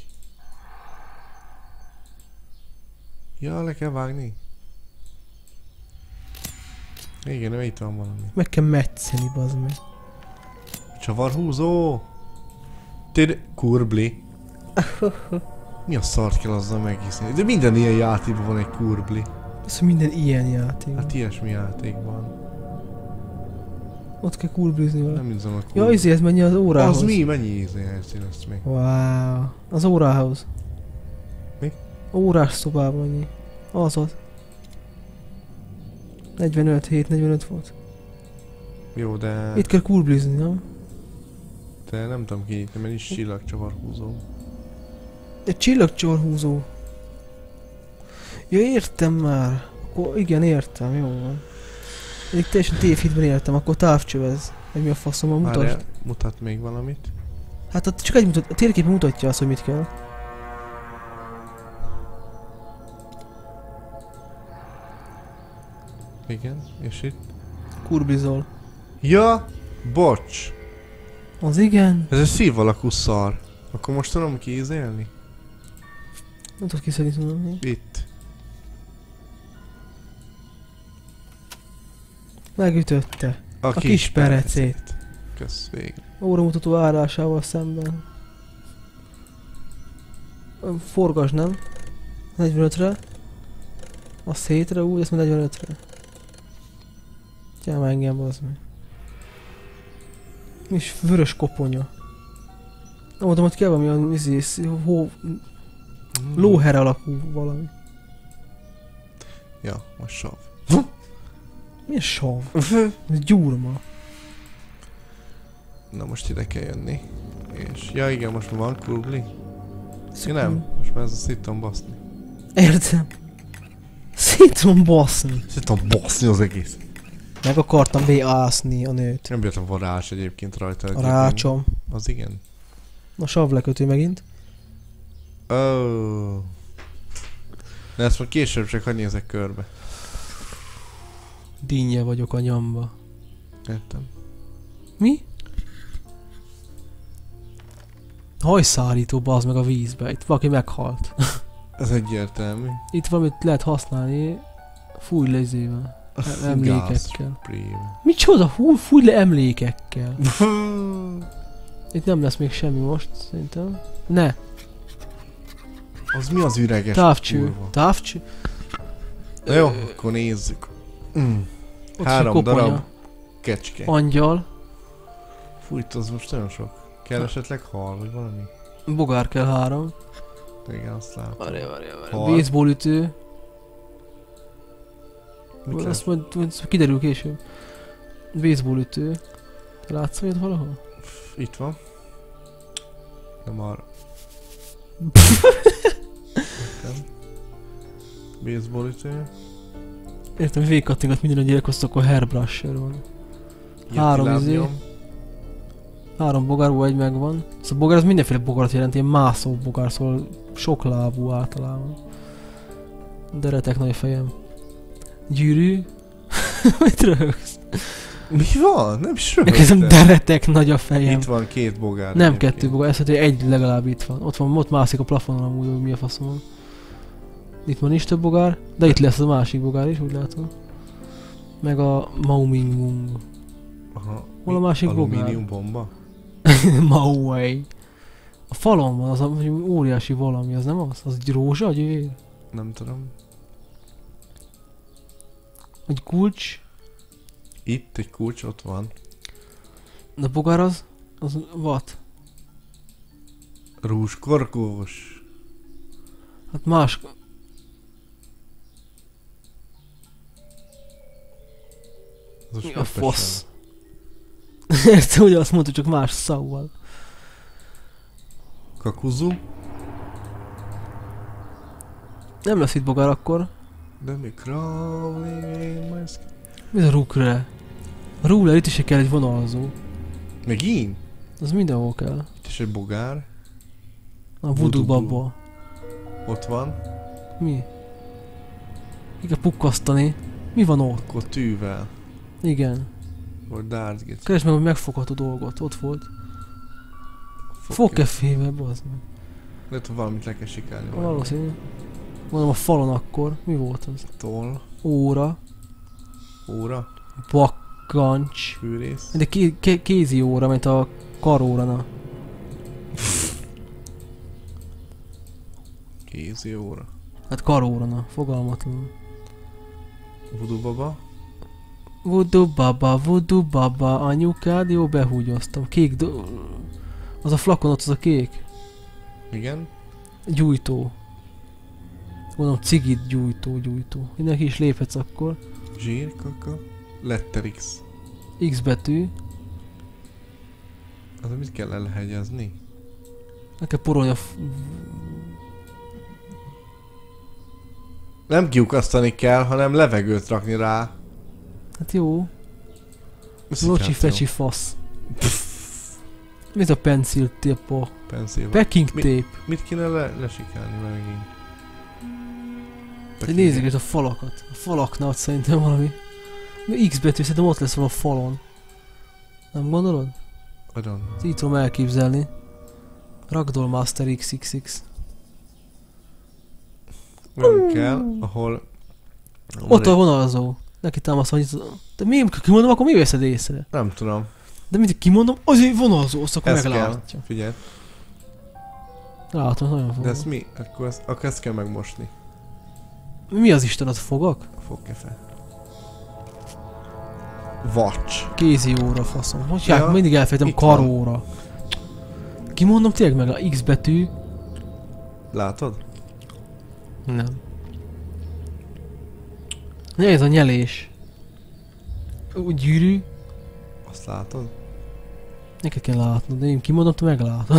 Ja, le kell vágni. Igen, ő itt van valami. Meg kell metszeni, bazd meg. Csavarhúzó! Kurbli. Mi a szart kell azzal meghiszni? De minden ilyen játékban van egy kurbli. Ez minden ilyen játék. Hát ilyesmi játékban. Ott kell kurblizni vele. Nem üzdem a kurbli. Ja, ez mennyi az órához. Az mi? Mennyi ezt még? Wow. Az órához. Mi? Órás szobában annyi. Az az. 45 volt. Jó, de... Itt kell kurblizni, nem? De nem tudom kinyitni, mert nincs csillagcsavarhúzó. Egy csillagcsavarhúzó. Ja, értem már. Akkor igen, értem, jó van. Én teljesen tévhitben értem, akkor távcsövez. Vagy mi a faszom, mutasd. Mutat még valamit. Hát ott csak egy mutat, a térképen mutatja azt, hogy mit kell. Igen, és itt? Kurbizol. Ja! Bocs! Az igen. Ez egy szív alakú szar. Akkor most tudom kiízélni? Nem tudod kiszedni, tudom. Itt. Megütötte. A kis perecét. Kösz, végre. Óramutató állásával szemben. Forgasd, nem? 45-re. A szétre úgy, ezt mondja 45-re. Gyám engem, bazd meg. És vörös koponya. Nem mondom, hogy kell valami lóher alakú valami. Ja, most sav. Milyen sav? Ez gyurma. Na most ide kell jönni. És... Ja igen, most már van kurbli. Ja nem, most már ez a szittom baszni. Értem. Szittom baszni. Szittom baszni az egész. Meg akartam beászni a nőt. Nem bírtam varázs egyébként rajta. A rácsom. Az igen. A savlekötő megint. Oh. De ezt már később csak hadd nézek körbe. Dinnye vagyok a nyamba. Értem. Mi? Hajszárító, bazd meg a vízbe. Itt valaki meghalt. Ez egyértelmű. Itt valamit lehet használni. Fújj le izével. Emlékekkel. Micsoda? Fújj le emlékekkel. Itt nem lesz még semmi most, szerintem. Ne! Az mi az üreges? Távcső. Távcső? Na jó, akkor nézzük. 3 darab kecske. Angyal. Fújt, az most nagyon sok. Kell esetleg hal, vagy valami? Bogár kell 3. Igen, azt látom. Várja. Baseballütő. Azt majd kiderül később. Baseballütő. Te látsz olyat valahol? Itt van. Nem arra. Baseballütő. Értem, hogy végigkattingat minden a gyerek, azt akkor hairbrusher van. 3 izé. 3 bogár, egy megvan. Szóval bogár az mindenféle bogarat jelent, ilyen mászó bogár, szóval sok lábú általában. De retek nagy fejem. Gyűrű. Mit röhögsz? Mi van? Nem is röhögtem. Nekem deretek nagy a fejem. Itt van 2 bogár. Nem 2 bogár, ezt mondja, egy legalább itt van. Ott mászik a plafonon amúgy, hogy mi a faszom van. Itt van is több bogár, de itt lesz a másik bogár is, úgy látom. Meg a Mauming. Aha. Hol a másik bogár? Alumínium bomba? Mauai. A falon van az a óriási valami, az nem az? Az egy rózsa, győr? Nem tudom. Egy kulcs. Itt egy kulcs, ott van. De bogár az what? Rúzskorgós. Hát más... Mi a fasz? Értem, ugye azt mondta, csak más szavval. Kakuzu. Nem lesz itt bogár akkor. De mi crawling in my skin. Mi az a rukre? A ruler itt is kell egy vonalzó. Megint? Az mindenhol kell. Itt is egy bogár. A voodoo baba. Ott van. Mi? Ki kell pukkasztani. Mi van ott? Akkor tűvel. Igen. Vagy dárcgét. Keresd meg a megfogható dolgot. Ott volt. Fogkefével, bazd meg. Lehet, hogy valamit le kell sikálni. Valószínű. Mondom a falon akkor. Mi volt az? Toll. Óra. Óra. Bakkancs. Fűrész. De kézi óra, mint a karóra, na. Kézi óra. Hát karóra, na. Fogalmatlan. Voodoo baba. Voodoo baba, anyukád, jó behúgyoztam. Kék az a flakon ott, az a kék. Igen. Gyújtó. Mondom, cigit gyújtó. Mindenki is léphetsz akkor. Zsírkaka. Letter X. X betű. Az mit kell elhegyezni? Meg kell porolni a Nem kiukasztani kell, hanem levegőt rakni rá. Hát jó. Ez Locsi így hát fecsi jó. fasz. Mi a pencil tape? Pencil. Packing tape. Mit kéne lesikálni vele megint? Hogy nézzük is a falakat. A falaknál ott szerintem valami. X betű szerintem ott lesz valami a falon. Nem gondolod? Adon. Így tudom elképzelni. Ragdoll Master XXX. Olyan kell, ahol... Ott a vonalzó. Neki támaszt, hogy... De mi, kimondom, akkor mi veszed észre? Nem tudom. De mindig kimondom, azért vonalzó, azt akkor Ez meglátja. kell. Figyelj. Látom, nagyon De fogok. ez mi? Akkor ezt kell megmosni. Mi az Isten, az fogak? A fogkefe. Watch. Kézi óra, faszom. Hogy Ja, ja, mindig elfejtem, itt karóra. Kimondom tényleg meg a X betű. Látod? Nem. Ne, ez a nyelés. Úgy gyűrű. Azt látod? Neked kell látnod, de én kimondom, te meglátod.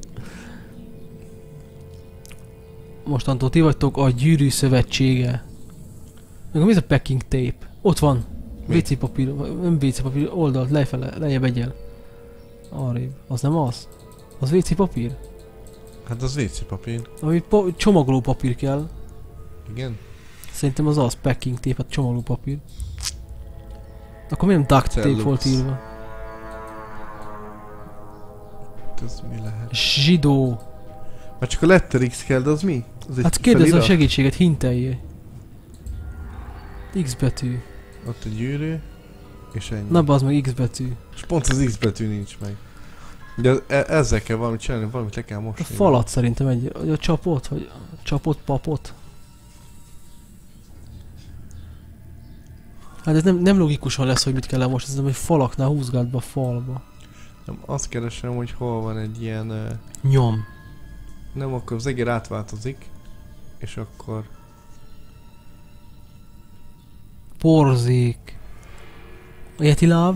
Mostantól ti vagytok a gyűrű szövetsége. Meg mi ez a packing tape? Ott van. Mi? WC papír, nem WC papír, oldalt, lejfele, lejjebb egyel. Arrébb. Az nem az? Az WC papír? Hát az WC papír. Ami csomagoló papír kell. Igen? Szerintem az, packing tape, hát csomagoló papír. Akkor miért nem duct tape Cellux. volt írva? Ez mi lehet? Zsidó. Már csak a letter X kell, de az mi? Az egy Hát kérdezz a felirat? segítséget, hinteljél. X betű. Ott a gyűrű. És ennyi. Na bazd meg, X betű. És pont az X betű nincs meg. De ezzel kell valamit csinálni, valamit le kell A mosni. falat szerintem vagy a csapot, vagy a csapot, papot. Hát ez nem logikusan lesz, hogy mit kell lemosni, ez nem, hogy falaknál húzgált be a falba. Nem, azt keresem, hogy hol van egy ilyen... Nyom. Nem, akkor az egér átváltozik. És akkor... Porzik. A yeti láb.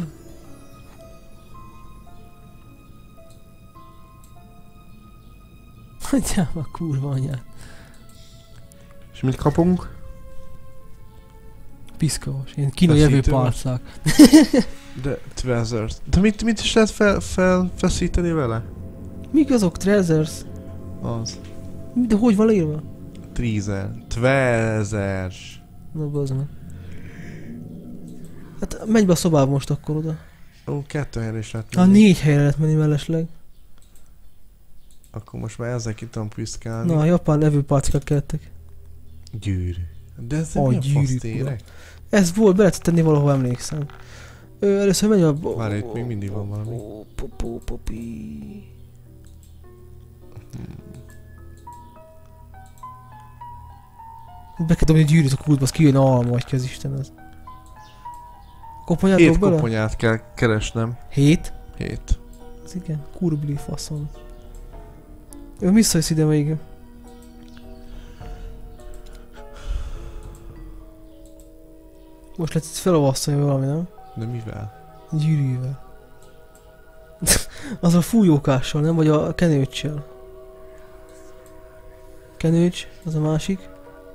Hagyjál a kurva anyát. És mit kapunk? Piszkos. Ilyen kínai evő Feszítő pálcák. De Treasures. De mit is lehet felfeszíteni vele? Mik azok? Treasures? Az. De hogy van írva? Treasures. Na bazd meg. Hát menj be a szobába most akkor oda. Ó, 2 helyre is lehet Ha 4 helyre lehet menni mellesleg. Akkor most már ezzel ki tudom piszkálni. Na, a japán evőpálcikák kellettek. Gyűrű. De ez A nem gyűrű, fasz térek? Ez volt, be lehetett tenni valahol, emlékszem. Először megy a... Várj, itt még mindig van valami. Popi. Be kell dobni a gyűrűt a kultba, az kijön a alma, vagy ki az Isten az. Koponyát 7 dob bele? koponyát kell keresnem. 7? 7. Az igen, kurbli faszom. Jó, visszajössz ide még. Most lehet itt felolvasszolni valami, nem? De mivel? Gyűrűvel. Az a fújókással, nem? Vagy a kenőccsel. Kenőcs, az a másik.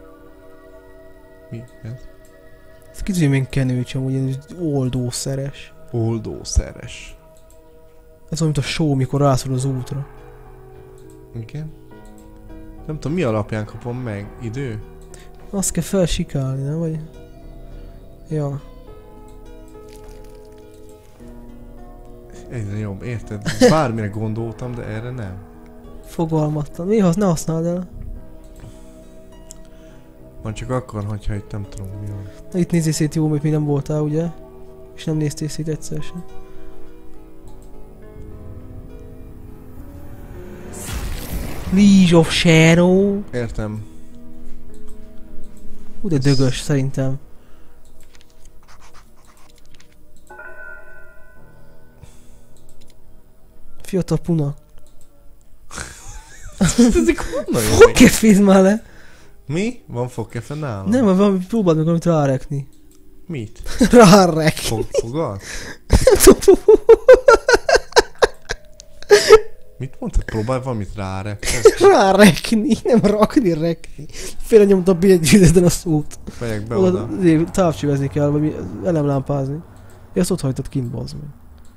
Mi ez? Ez kicsit még kenőcs, amúgy ilyen oldószeres. Oldószeres. Ez olyan, mint a só, mikor rászol az útra. Igen. Nem tudom, mi alapján kapom meg? Idő? Azt kell felsikálni, nem? Vagy... Ja. Egyre jobb, érted? Bármire gondoltam, de erre nem. Fogalmatlan. Mi ne használd el? Van csak akkor, hogyha itt nem tudom mi van. Na, itt nézzél szét jó, még mi nem voltál, ugye? És nem néztél szét egyszer sem. League of Shadow. Értem. Hú, de dögös szerintem. Fiatal puna. Ezek honnan jönnek? Fogkeféz már le! Mi? Van fogkefe nálam? Nem, valami próbáld meg valamit rárekni. Mit? Rárekni. Fogad? Mit mondtad? Próbálj valamit rárekni? Rárekni, nem rakni, rekni. Félre nyomta a bélyeggyűleten a szót. Megyek be oda. Távcsövezni kell, vagy elemlámpázni. Ezt ott hagytad kint, bazd meg.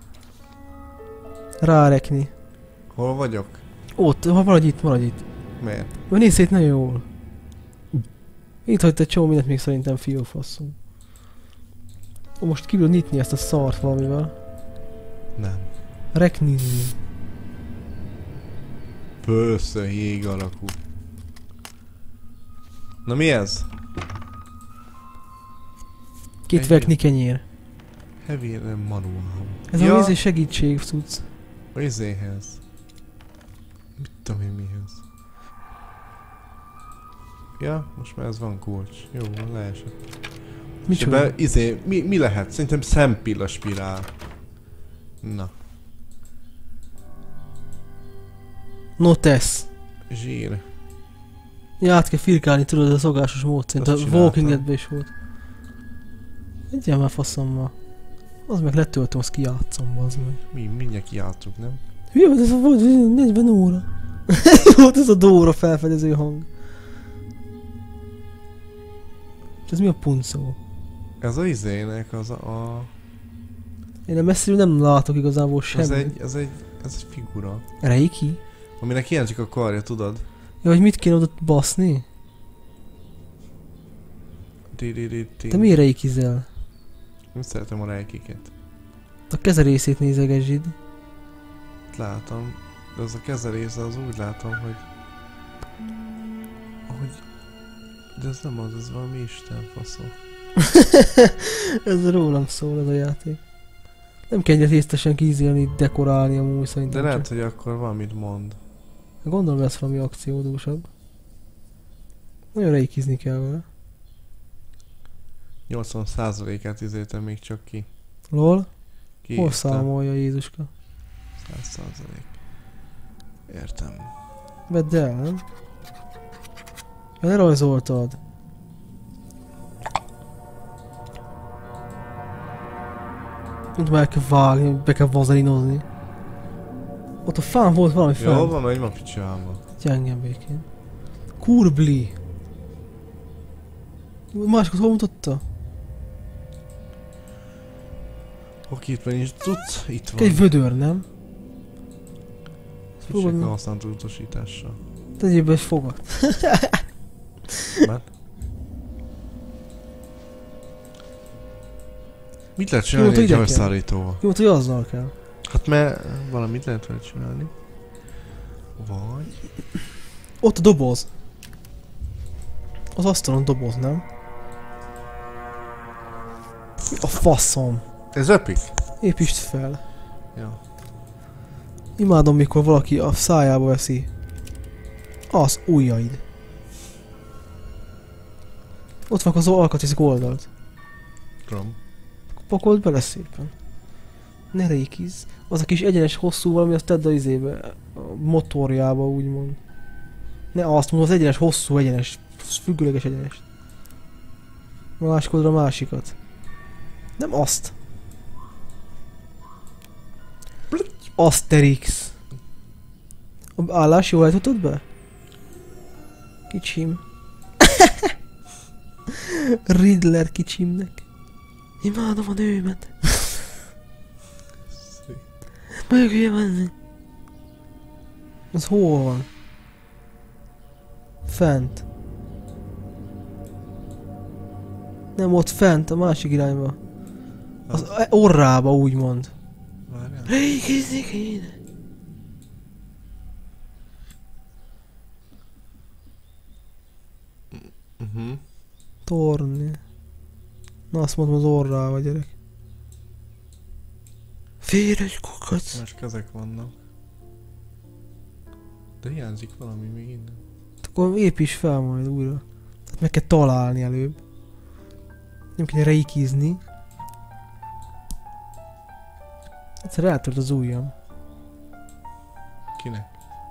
Rárekni. Hol vagyok? Ott, maradj itt, maradj itt. Miért? Mert nézz szét nagyon jól. Itt hagyta egy csomó mindent még szerintem fiófaszom. Most kívül nyitni ezt a szart valamivel. Nem. Reknizni. Persze, jég alakú. Na mi ez? Két vekni kenyér. Heavy manual. Ez a vízi segítség, tudsz. A izéhez. Mit tudom én mihez. Ja, most már ez van kulcs. Jó, leesett. Micsoda? Mi lehet? Szerintem szempilla spirál. Na. No tesz. Zsír. Ja, át kell firkálni, tudod, a szokásos módszer. A Walking Deadben is volt. Egyel már faszommal. Az meg letöltöm, azt kijátszom, az meg. Mindjárt kijátszunk, nem? Hülye, ez a volt 40 óra. Volt ez a Dóra felfedező hang. És ez mi a puncó? Ez a izének, az a... Én messziről nem látok igazából semmit. Ez egy figura. Reiki? Aminek hiányzik a karja, tudod? Ja, hogy mit kéne oda baszni? Te miért reikizel? Nem szeretem a reikiket. A kezerészét nézegesd. Látom. De az a kezerésze, az úgy látom, hogy... De ez nem az, ez valami isten faszó. Ez rólam szól ez a játék. Nem kell egyet észtesen kízélni, dekorálni amúgy szerintem. De lehet, hogy akkor valamit mond. Gondolom lesz valami akciódúsabb. Nagyon reikizni kell vele. 80%-át izéltem még csak ki. Lol? Ki Hol írta? számolja Jézuska? 100%. Értem. Vedd el, nem? Ja, lerajzoltad. Ott már kell vágni, be kell vazelinozni. Ott a fán volt valami fán. Jó van, megy ma picsába. Gyengem békén. Kurbli. Másikat hol mutatta? Oké, itt van is tudsz? Itt van. Egy vödör, nem? Kicsit kell használni utasítással. Tegyél be egy fogat. Mert? Mit lehet csinálni egy gyarszállítóval? Ki mondta, hogy azzal kell. Hát mert valamit lehet vele csinálni. Vagy... Ott a doboz. Az asztalon doboz, nem? Mi a faszom? Ez epic? Építsd fel. Ja. Imádom, mikor valaki a szájába veszi az ujjaid. Ott van az alkatrészek oldalt. Tudom. Pakold bele szépen. Ne rékizz. Az a kis egyenes hosszú valami, azt tedd a izébe, a motorjába úgymond. Ne azt mondom, az egyenes hosszú egyenes, függőleges egyenes. A másik oldalra a másikat. Nem azt. Asterix. A állás jól állítottad be? Kicsim. Riddler kicsimnek. Imádom a nőmet. Mögé menni. Az hol van? Fent. Nem ott fent, a másik irányba. Az orrába úgymond. Várjál. Régizni kéne. Uh-huh. Torni. Na azt mondom, az orrába, gyerek. Fér egy kukac. Más kezek vannak. De hiányzik valami még innen. Akkor építs fel majd újra. Tehát meg kell találni előbb. Nem kéne reikizni. Egyszer eltört az ujjam. Kinek?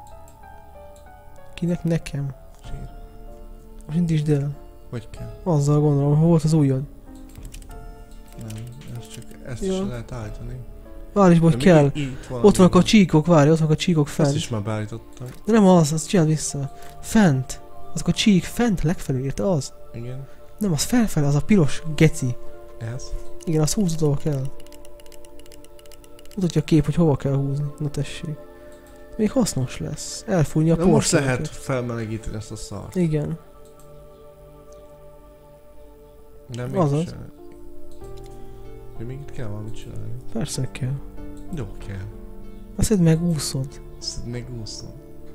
Kinek? Nekem. Sír. Most indítsd el. Hogy kell? Azzal gondolom, hol volt az ujjad. Nem, ez csak ezt Ja. is lehet állítani. Várj, hogy De kell. még itt valami Ott vannak a van. csíkok, várj, ott vannak a csíkok Ezt fent. is már beállítottam. De nem az, azt csináld vissza. Fent. Azok a csík fent, legfelé, érte az? Igen. Nem, az felfelé, az a piros geci. Ez. Igen, azt húzod, ahol kell. Mutatja a kép, hogy hova kell húzni. Na tessék. Még hasznos lesz. Elfújni a De most porszöveket. lehet felmelegíteni ezt a szart. Igen. De még Azaz. se. De még itt kell valamit csinálni. Persze kell. Jó kell. Azt hidd megúszod. Ezt még úszom.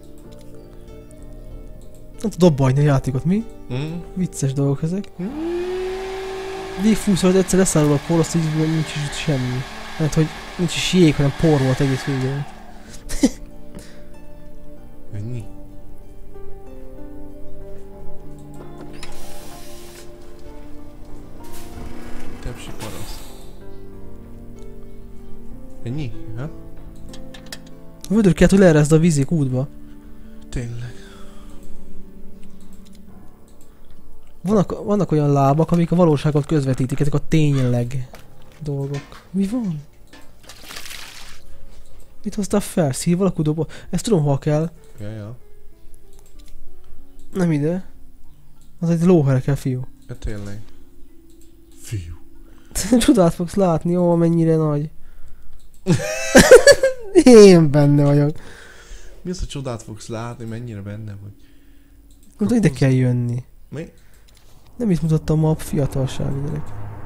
Nem tud abba hagyni a játékot, mi? Vicces dolgok ezek. Végigfúszol, hogy egyszer leszállul a por, azt így nincs is itt semmi. Mert hogy nincs is jég, hanem por volt egész végén. Ennyi. Tepsi parasz. Ennyi? Ha? A vödör kellett, hogy leereszd a vízi kútba. Tényleg. Vannak olyan lábak, amik a valóságot közvetítik, ezek a tényleg dolgok. Mi van? Mit hoztál fel? Szív alakú doboz? Ezt tudom, hol kell. Ja. Nem ide. Az egy lóhere kell, fiú. Ja, tényleg. Fiú. Csodát fogsz látni, ó, mennyire nagy. Én benne vagyok. Mi az, a csodát fogsz látni, mennyire benne vagy? Mondta, ide kell jönni. Mi? Nem is mutattam ma a fiatalsági gyerek.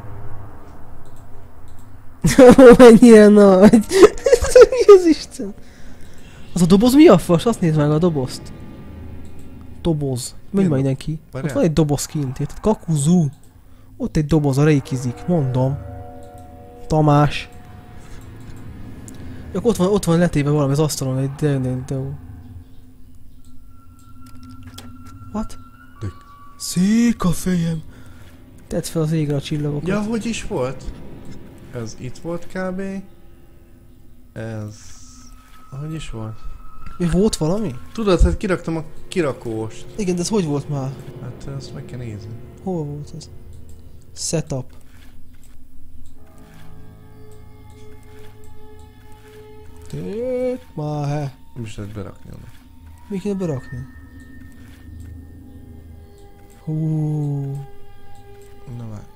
Mennyire nagy. Mi az Isten? Az a doboz mi a fas? Azt nézd meg a dobozt. Doboz. Menj majd neki. Ott van egy doboz kint, érted? Kakuzú. Ott egy doboz, a reikizik. Mondom. Tamás. Ott van letéve valami az asztalon, egy de. What? Szék a fejem. Tedd fel az égre a csillagokat. Ja, hogy is volt? Ez itt volt kb. Ez... Hogy is volt? Mi volt valami? Tudod, hát kiraktam a kirakóst. Igen, de ez hogy volt már? Hát ezt meg kell nézni. Hol volt ez? Setup. Tök már he. Nem is lehet berakni oda. Mi kéne berakni? Hú. Na várj.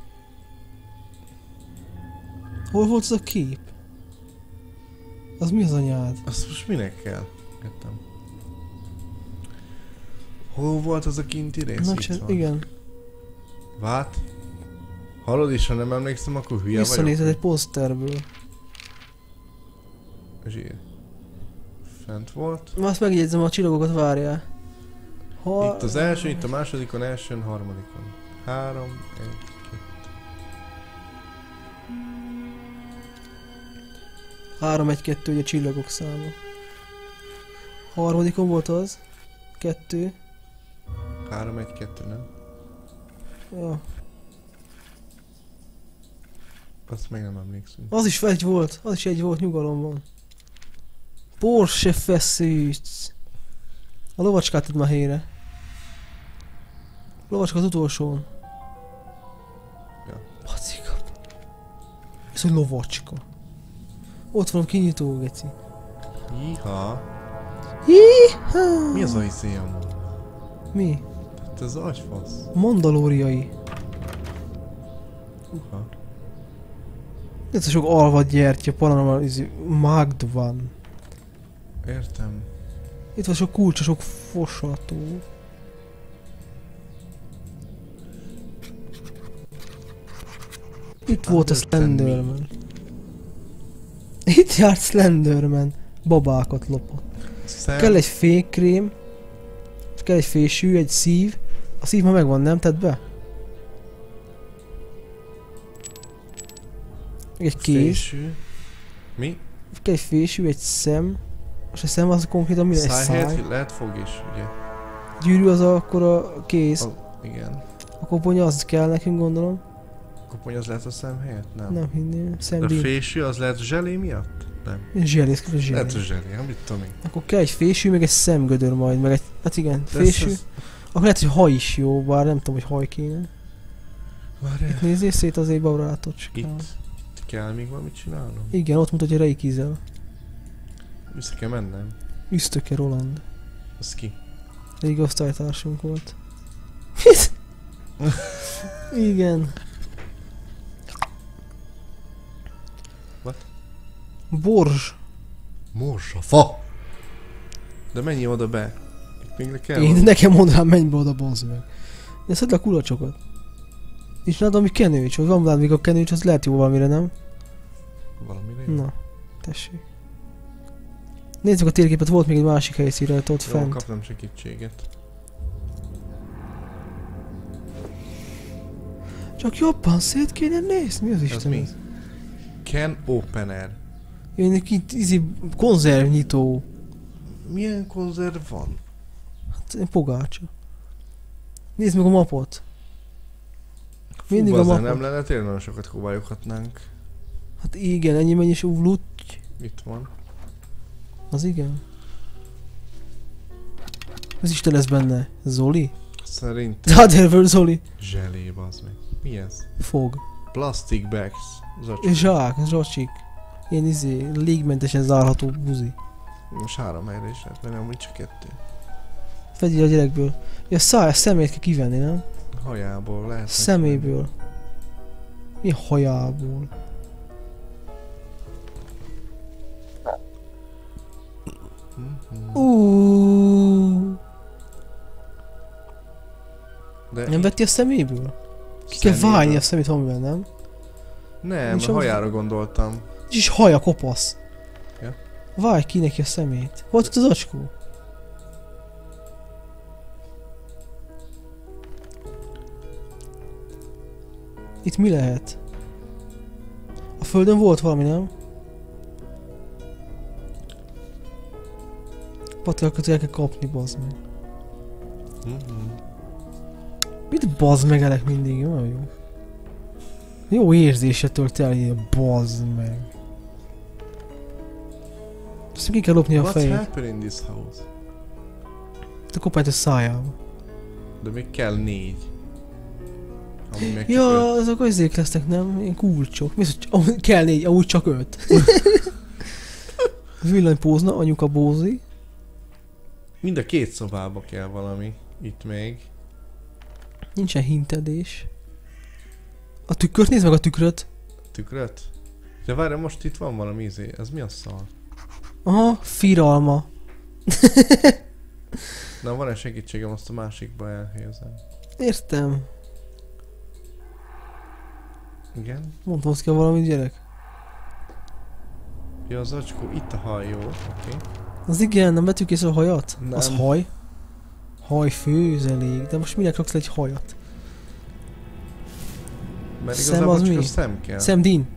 Hol volt ez a kép? Az mi az anyád? Azt most minek kell? Értem. Hol volt az a kinti rész? Itt van. Igen. Vát? Hallod is, ha nem emlékszem, akkor hülye vagyok. Visszanézed egy poszterből. Zsír. Fent volt. Azt megjegyzem, a csillagokat várjál. Itt az első, itt a másodikon, elsőn, harmadikon. 3, 1, 2. 3, 1, 2, ugye csillagok száma. Harmadikon volt az. 2. 3, 1, 2, nem? Ja. Azt még nem emlékszünk. Az is egy volt, nyugalom van. Porsche feszült. A lovacskát tedd már helyre. Lovacska az utolsón. Ja. Pacika. Ez egy lovacska. Ott van a kinyitó, geci. Jíha. Jíha! Mi az a izé amúgy? Mi? Hát ez agyfasz. Mandalóriai. Uha. Ez a sok alvad gyertya, paranormal Magd van. Értem. Itt van sok kulcsa, sok fosató. Itt volt a Slenderman. Itt járt Slenderman. Babákat lopott. Kell egy fékrém. Kell egy fésű, egy szív. A szív ma megvan, nem? Tedd be? Egy kéz. Fésű. Mi? Egy fésű, egy szem. És a szem az konkrétan mi? Egy száj. Lehet fog is, ugye? Gyűrű az akkor a kéz. Oh, igen. A koponya az kell nekünk, gondolom. A koponya az lehet a szem helyett? Nem. Nem hinnél. De a Szemdín. fésű az lehet zselé miatt? Nem. Zselész, kell a zselé. Lehet a zselé, nem mit tudom én. Akkor kell egy fésű, meg egy szemgödör majd, meg egy, hát igen, fésű. Akkor lehet, hogy haj is jó, bár nem tudom, hogy haj kéne. Várjál. Itt nézzél szét az éjbarátot. Itt kell még valamit csinálnom? Igen, ott mutatja, hogy reikizel. Vissza kell mennem. Üsztöke Roland. Az ki? Régi osztálytársunk volt. Mit? Igen. What? Borzs. Morsa fa! De menj oda be. Itt még le kell. Én nekem mondd rám, menj be oda, bazd meg. De szedd le a kulacsokat. És nád valami kenőcs, hogy van nád még a kenőcs, az lehet jó valamire, nem? Valamire jó? Na, tessék. Nézzük a térképet, volt még egy másik helyszín rajta ott Jó, fent. kaptam segítséget. Csak jobban szét kéne nézni, mi az Ez Isten mi? ez? Can opener. Jön itt konzervnyitó. Milyen konzerv van? Hát pogácsa. Nézd meg a mapot. Fú, Mindig a bazen, mapot. nem lenne, tényleg nagyon sokat próbáljuk-hatnánk. Hát igen, ennyi mennyiség uvlut. Itt van. Az igen. Ez Isten lesz benne. Zoli? Szerintem Otherworld Zoli. zselé, bazd meg. Mi ez? Fog. Plastic bags. Zacskó. Zsák, zsacsik. Ilyen légmentesen zárható buzi. Most 3 helyre is lehet venni, amúgy csak 2. Vegyél a gyerekből. Ja, szemét kell kivenni, nem? Hajából lehet. Szeméből. Mi hajából? De Nem vetti a szeméből? Ki kell szeméből. válni a szemét valamivel, nem? Nem, Nincs a az- hajára gondoltam. Nincs is haja, kopasz. Ja. Válj ki neki a szemét. Volt itt az acskó? Itt mi lehet? A földön volt valami, nem? Patiakat el kell kapni, bazd meg. Mit bazd meg elek mindig? Olyan jó. Jó érzése tölt el, ilyen bazd meg. Azt ki kell lopni a What's fejét. happening in this house? A kopányt a szájába. De még kell 4. Amúgy meg csak Ja, öt. azok azért lesznek, nem? Ilyen kulcsok. Mi az, hogy kell 4, amúgy csak 5. Villanypózna, anyuka bózi. Mind a 2 szobába kell valami. Itt még. Nincsen hintedés. A tükröt, nézd meg a tükröt. Tükröt? De várj, most itt van valami izé. Ez mi a szar? Aha, firalma. Na, van-e segítségem, azt a másikba elhelyezem. Értem. Igen? Mondtam, hogy kell valamit, gyerek. Ja, az acskó, itt a hajó, oké. Az igen, nem vettük észre a hajat? Nem. Az haj. Hajfőzelék, de most minek raksz le egy hajat? Mert Szem igazából az csak mi? a szem kell. Szemdín.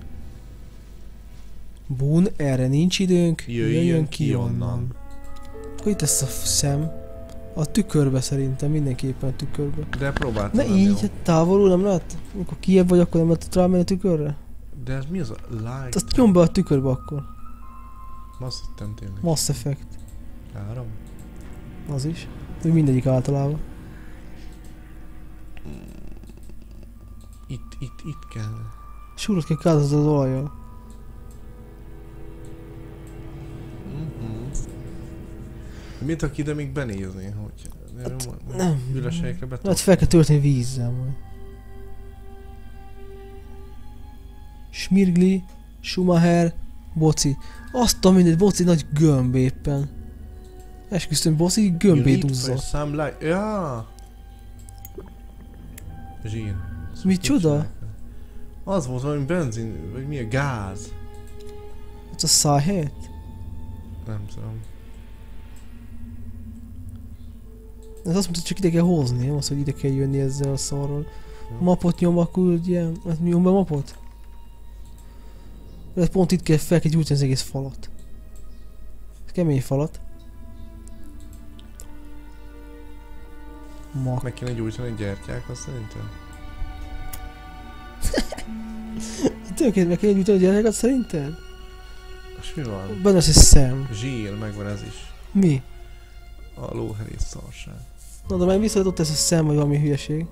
Bun, erre nincs időnk, Jöjjön ki onnan. Akkor itt lesz a szem. A tükörbe szerintem, mindenképpen a tükörbe. De próbáltam. Ne nem így, jó. hát távolul nem lehet? Amikor kijebb vagy, akkor nem lehet rámenni a tükörre? De ez mi az a light? Azt nyom be a tükörbe akkor. Azt hittem tényleg. Mass Effect. 3? Az is. Ő mindegyik általában. Itt kell. Súrot kell kázazni az olajjal. Mit aki ide még benézni, hogy... Nem. Üres helyekre betok. Hát fel kell tölteni vízzel majd. Smirgli, Schumacher, Boci. Azt a mindegy, Boci nagy gömb éppen. Esküszöm, Boci gömbé duzza. Some light. Ja! Zsír. Micsoda? Az volt valami benzin, vagy mi a gáz. Ez a száj helyett? Nem tudom. Ez azt mondta, csak ide kell hozni, nem az, hogy ide kell jönni ezzel a szarral. Mapot nyom, akkor ugye... Hát nyom be mapot? Mert pont itt kell fel kell gyújtani az egész falat. Ez kemény falat. Ma. Meg kéne gyújtani gyertyákat szerintem. Tényleg meg kéne gyújtani a gyereket szerinted? És mi van? Benne az egy szem. Zsír, megvan ez is. Mi? A lóherész szarság. Na de már visszaadott ez a szem, vagy valami hülyeség.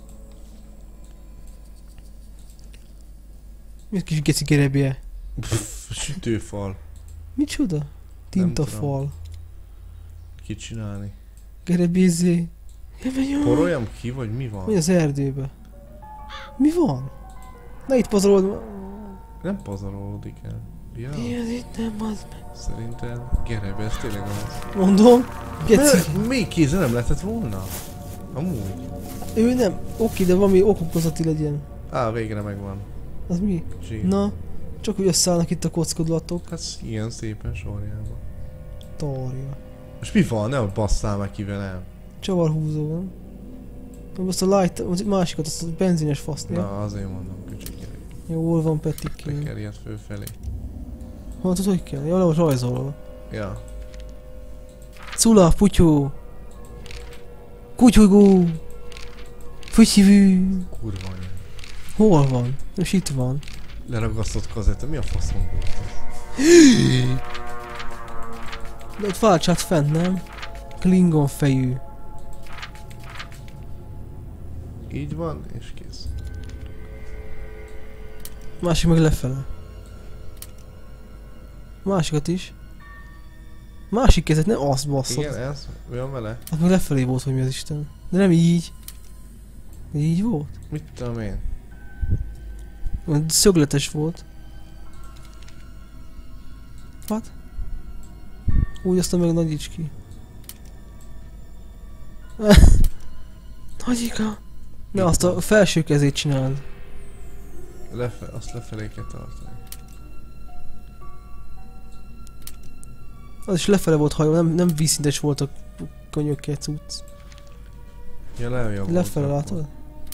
Mi kis geci gerebje? Pff, sütőfal. Micsoda? Tintafal. Kit csinálni? Gerebézzé. Poroljam ki, vagy mi van? Mi az erdőbe? Mi van? Na itt pazarolod. Nem pazarolódik el. Ja, Mi az itt nem az meg? szerinted gerebe, ez tényleg az. Mondom. Geci. Még kézzel nem lehetett volna? Amúgy. Ő nem. Oké, de valami okokozati legyen. Á, végre megvan. Az mi? Zsír. Na. Csak úgy összeállnak itt a kockodlatok. Hát ilyen szépen sorjában. Tarja. Most mi van? Ne basszál meg ki velem. Csavarhúzó van. Azt a light, az másikat, azt a benzines faszt, ja? Na, azért mondom, kicsit gyerek. Jól van, Petikén. Tekerjed fölfelé. Mondtad, hogy kell? Ja, le most rajzolva. Ja. Cula, putyó! Kutyugó! Fütyivű! Kurva anyja. Hol van? És itt van. Leragasztott kazetta, mi a faszom volt ez? De ott váltsát fent, nem? Klingon fejű. Így van, és kész. Másik meg lefele. Másikat is. Másik kezet, ne azt basszod. Igen, ez? Olyan vele? Az meg lefelé volt, hogy mi az Isten. De nem így. Így volt? Mit tudom én? Szögletes volt. Hát? Úgy aztán meg nagyíts ki. Nagyika! Ne, azt a felső kezét csináld. Azt lefelé kell tartani. Az is lefele volt hajó, nem vízszintes volt a könyökkel cucc. Ja, lejjebb Lefele látod?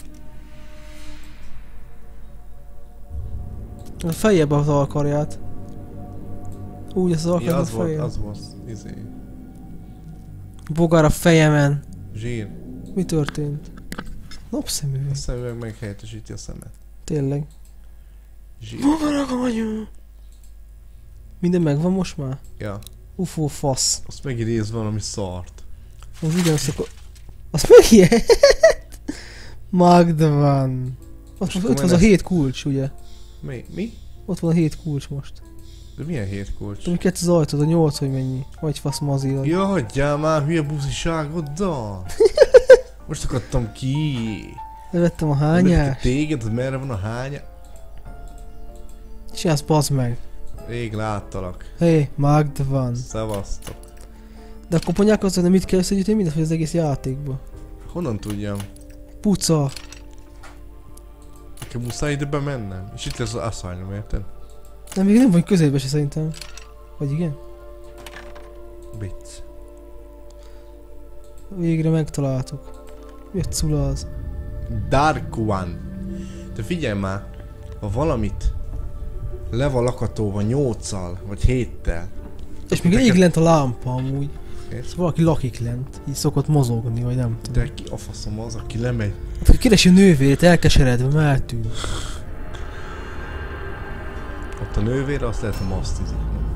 A fejjebb az alkarját. Úgy, ez az alkarját Ja, a az volt, fejjel. az volt, izé. Bogár a fejemen. Zsír. Mi történt? Napszemüveg. A szemüveg meg helyettesíti a szemet. Tényleg. Zsír. Bogarak vagyunk. Minden megvan most már? Ja. UFO fasz. Azt megidéz valami szart. Az ugyanazt akkor... Azt megijedt? Magda van. Ott akkor van az a lesz- 7 kulcs, ugye? Mi? Ott van a 7 kulcs most. De milyen 7 kulcs? Tudom, az ajtód, a 8 hogy mennyi. Vagy fasz mazilad. Ja, hagyjál már hülye busziságoddal! Most akadtam ki! Levettem a Hányás? hányás. Téged, merre van a hánya? Csinálsz, bazd meg. Rég láttalak. Hé, Magda van. Szevasztok. De akkor mondják azt, hogy mit kell összegyűjteni mindent, vagy az egész játékba. Honnan tudjam? Puca. Nekem muszáj ide bemennem. És itt lesz az asylum, érted? Nem, még nem vagy közelbe se szerintem. Vagy igen? Vicc. Végre megtaláltuk. Mi a cula az? Dark One. Te figyelj már, ha valamit le van lakatóva 8-szal, vagy 7-tel. És még neked- ég lent a lámpa amúgy. Érted? Szóval valaki lakik lent. Így szokott mozogni, vagy nem tudom. De ki a faszom az, aki lemegy? Hát, keresi a nővérét, elkeseredve, már eltűnt. Ott a nővére, azt lehet, hogy masztizik.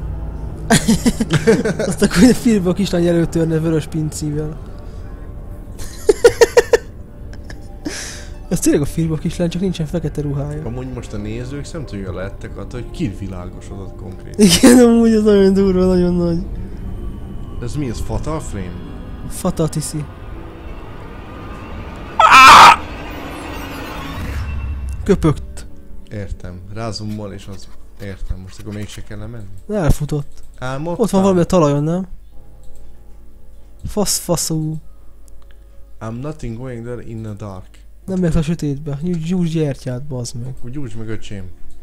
Azt akkor a filmben a kislány előtörne vörös pincével. Ez tényleg a filmben a kislány, csak nincsen fekete ruhája. Amúgy most a nézők szemtől lettek attól, hogy kivilágosodott konkrét. Igen, amúgy ez nagyon durva, nagyon nagy. Ez mi? Ez Fatal Frame? Fatal tiszi. Köpögt. Értem. Rázummal és az... Értem. Most akkor mégse kell lemenni? Elfutott. Álmodtál? Ott van valami a talajon, nem? Faszú. I'm nothing going there in the dark. Nem megy a sötétbe. Gyújts gyertyát, bazd meg. Akkor gyújts meg, öcsém.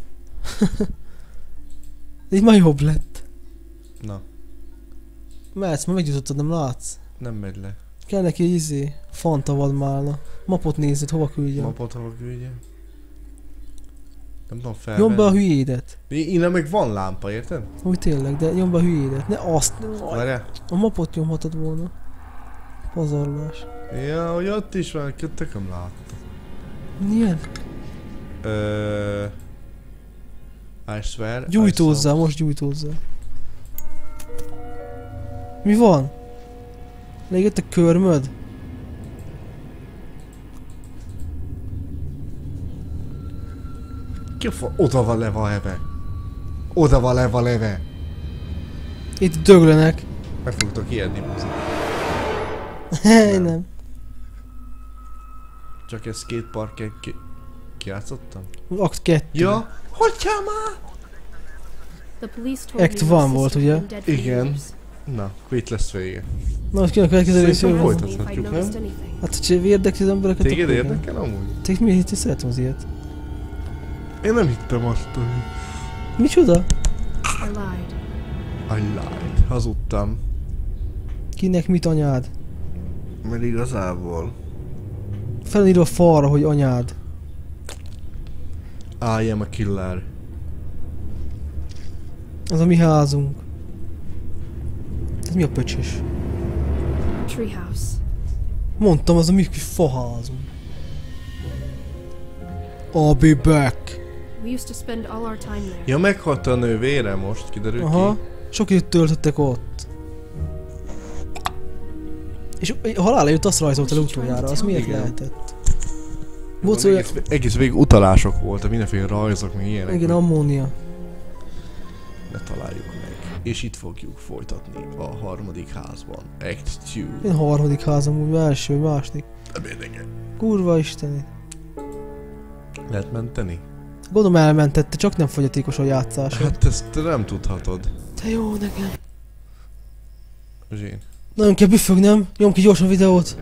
De így már jobb lett. Na, Mehetsz, már meggyújtottad, nem látsz? nem megy le. Kell neki egy fanta vadmálna. Mapot nézed, hova küldjem. Mapot hova küldje? Nem tudom felvenni. Nyomd be a hülyédet. Innen meg van lámpa, érted? Úgy tényleg, de nyomd be a hülyédet. Ne azt. Várjál. A mapot nyomhatod volna. Pazarlás. Ja, hogy ott is van, tököm láttam. Milyen? I swear. Gyújtózzál, most gyújtózzál. Mi van? Légett a körmöd? Ki a oda van leve. Oda van leve. Itt döglenek. Meg fogtok ijedni, buzi. Hely, nem. Csak ez skateparken kijátszottam? Akt 2. Ja, hagyjál már! The police told Act me my one volt, sister ugye? had been dead for Igen. years. Na, akkor itt lesz vége. Na, most kinek a következő rész Szerintem jön? folytat. If I'd noticed anything. Hát, hogyha érdekli az embereket, Téged akkor igen. érdekel amúgy? Téged mi hittél? Szeretem az ilyet. Én nem hittem azt, hogy Micsoda? I lied. I lied. Hazudtam. Kinek mit anyád? Mert igazából Felírva a falra, hogy anyád. I am a killer. Ez a mi házunk. Ez mi a pöcsös? Treehouse. Mondtam, az a mi kis faházunk. I'll be back. We used to spend all our time there. Ja, meghalt a nő vére most, kiderül Aha. ki. Sok időt töltöttek ott. És halál előtt azt rajzolta le utoljára, az miért Igen. lehetett? Van Bocolja... egész végig utalások voltak, mindenféle rajzok, meg ilyenek. Igen, ammónia. Ne találjuk meg. És itt fogjuk folytatni a harmadik házban. Act 2. Én harmadik házam, úgy első, vagy második. Nem érdekel. Kurva isteni. Lehet menteni? Gondolom elmentette, csak nem fogyatékos a játszás. Hát ezt te nem tudhatod. Te jó nekem. Zsén. Nagyon kell büfögnem, nyom ki gyorsan videót.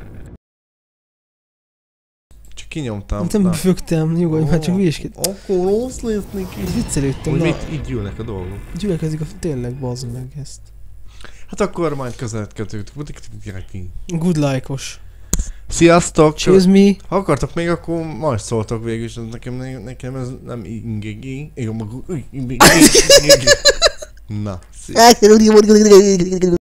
Csak kinyomtam. Nem büfögtem, nyugodj, már csak hülyéskéd. Akkor rossz lesz neki. Viccelődtem, Hogy na. mit így ülnek a dolgok. Gyülekezik a tényleg, bazd meg ezt. Hát akkor majd közeledkedünk. Good like-os. Sziasztok! Choose me. Ha akartok még, akkor majd szóltok végül is, nekem ez nem ingegi. Na, szia.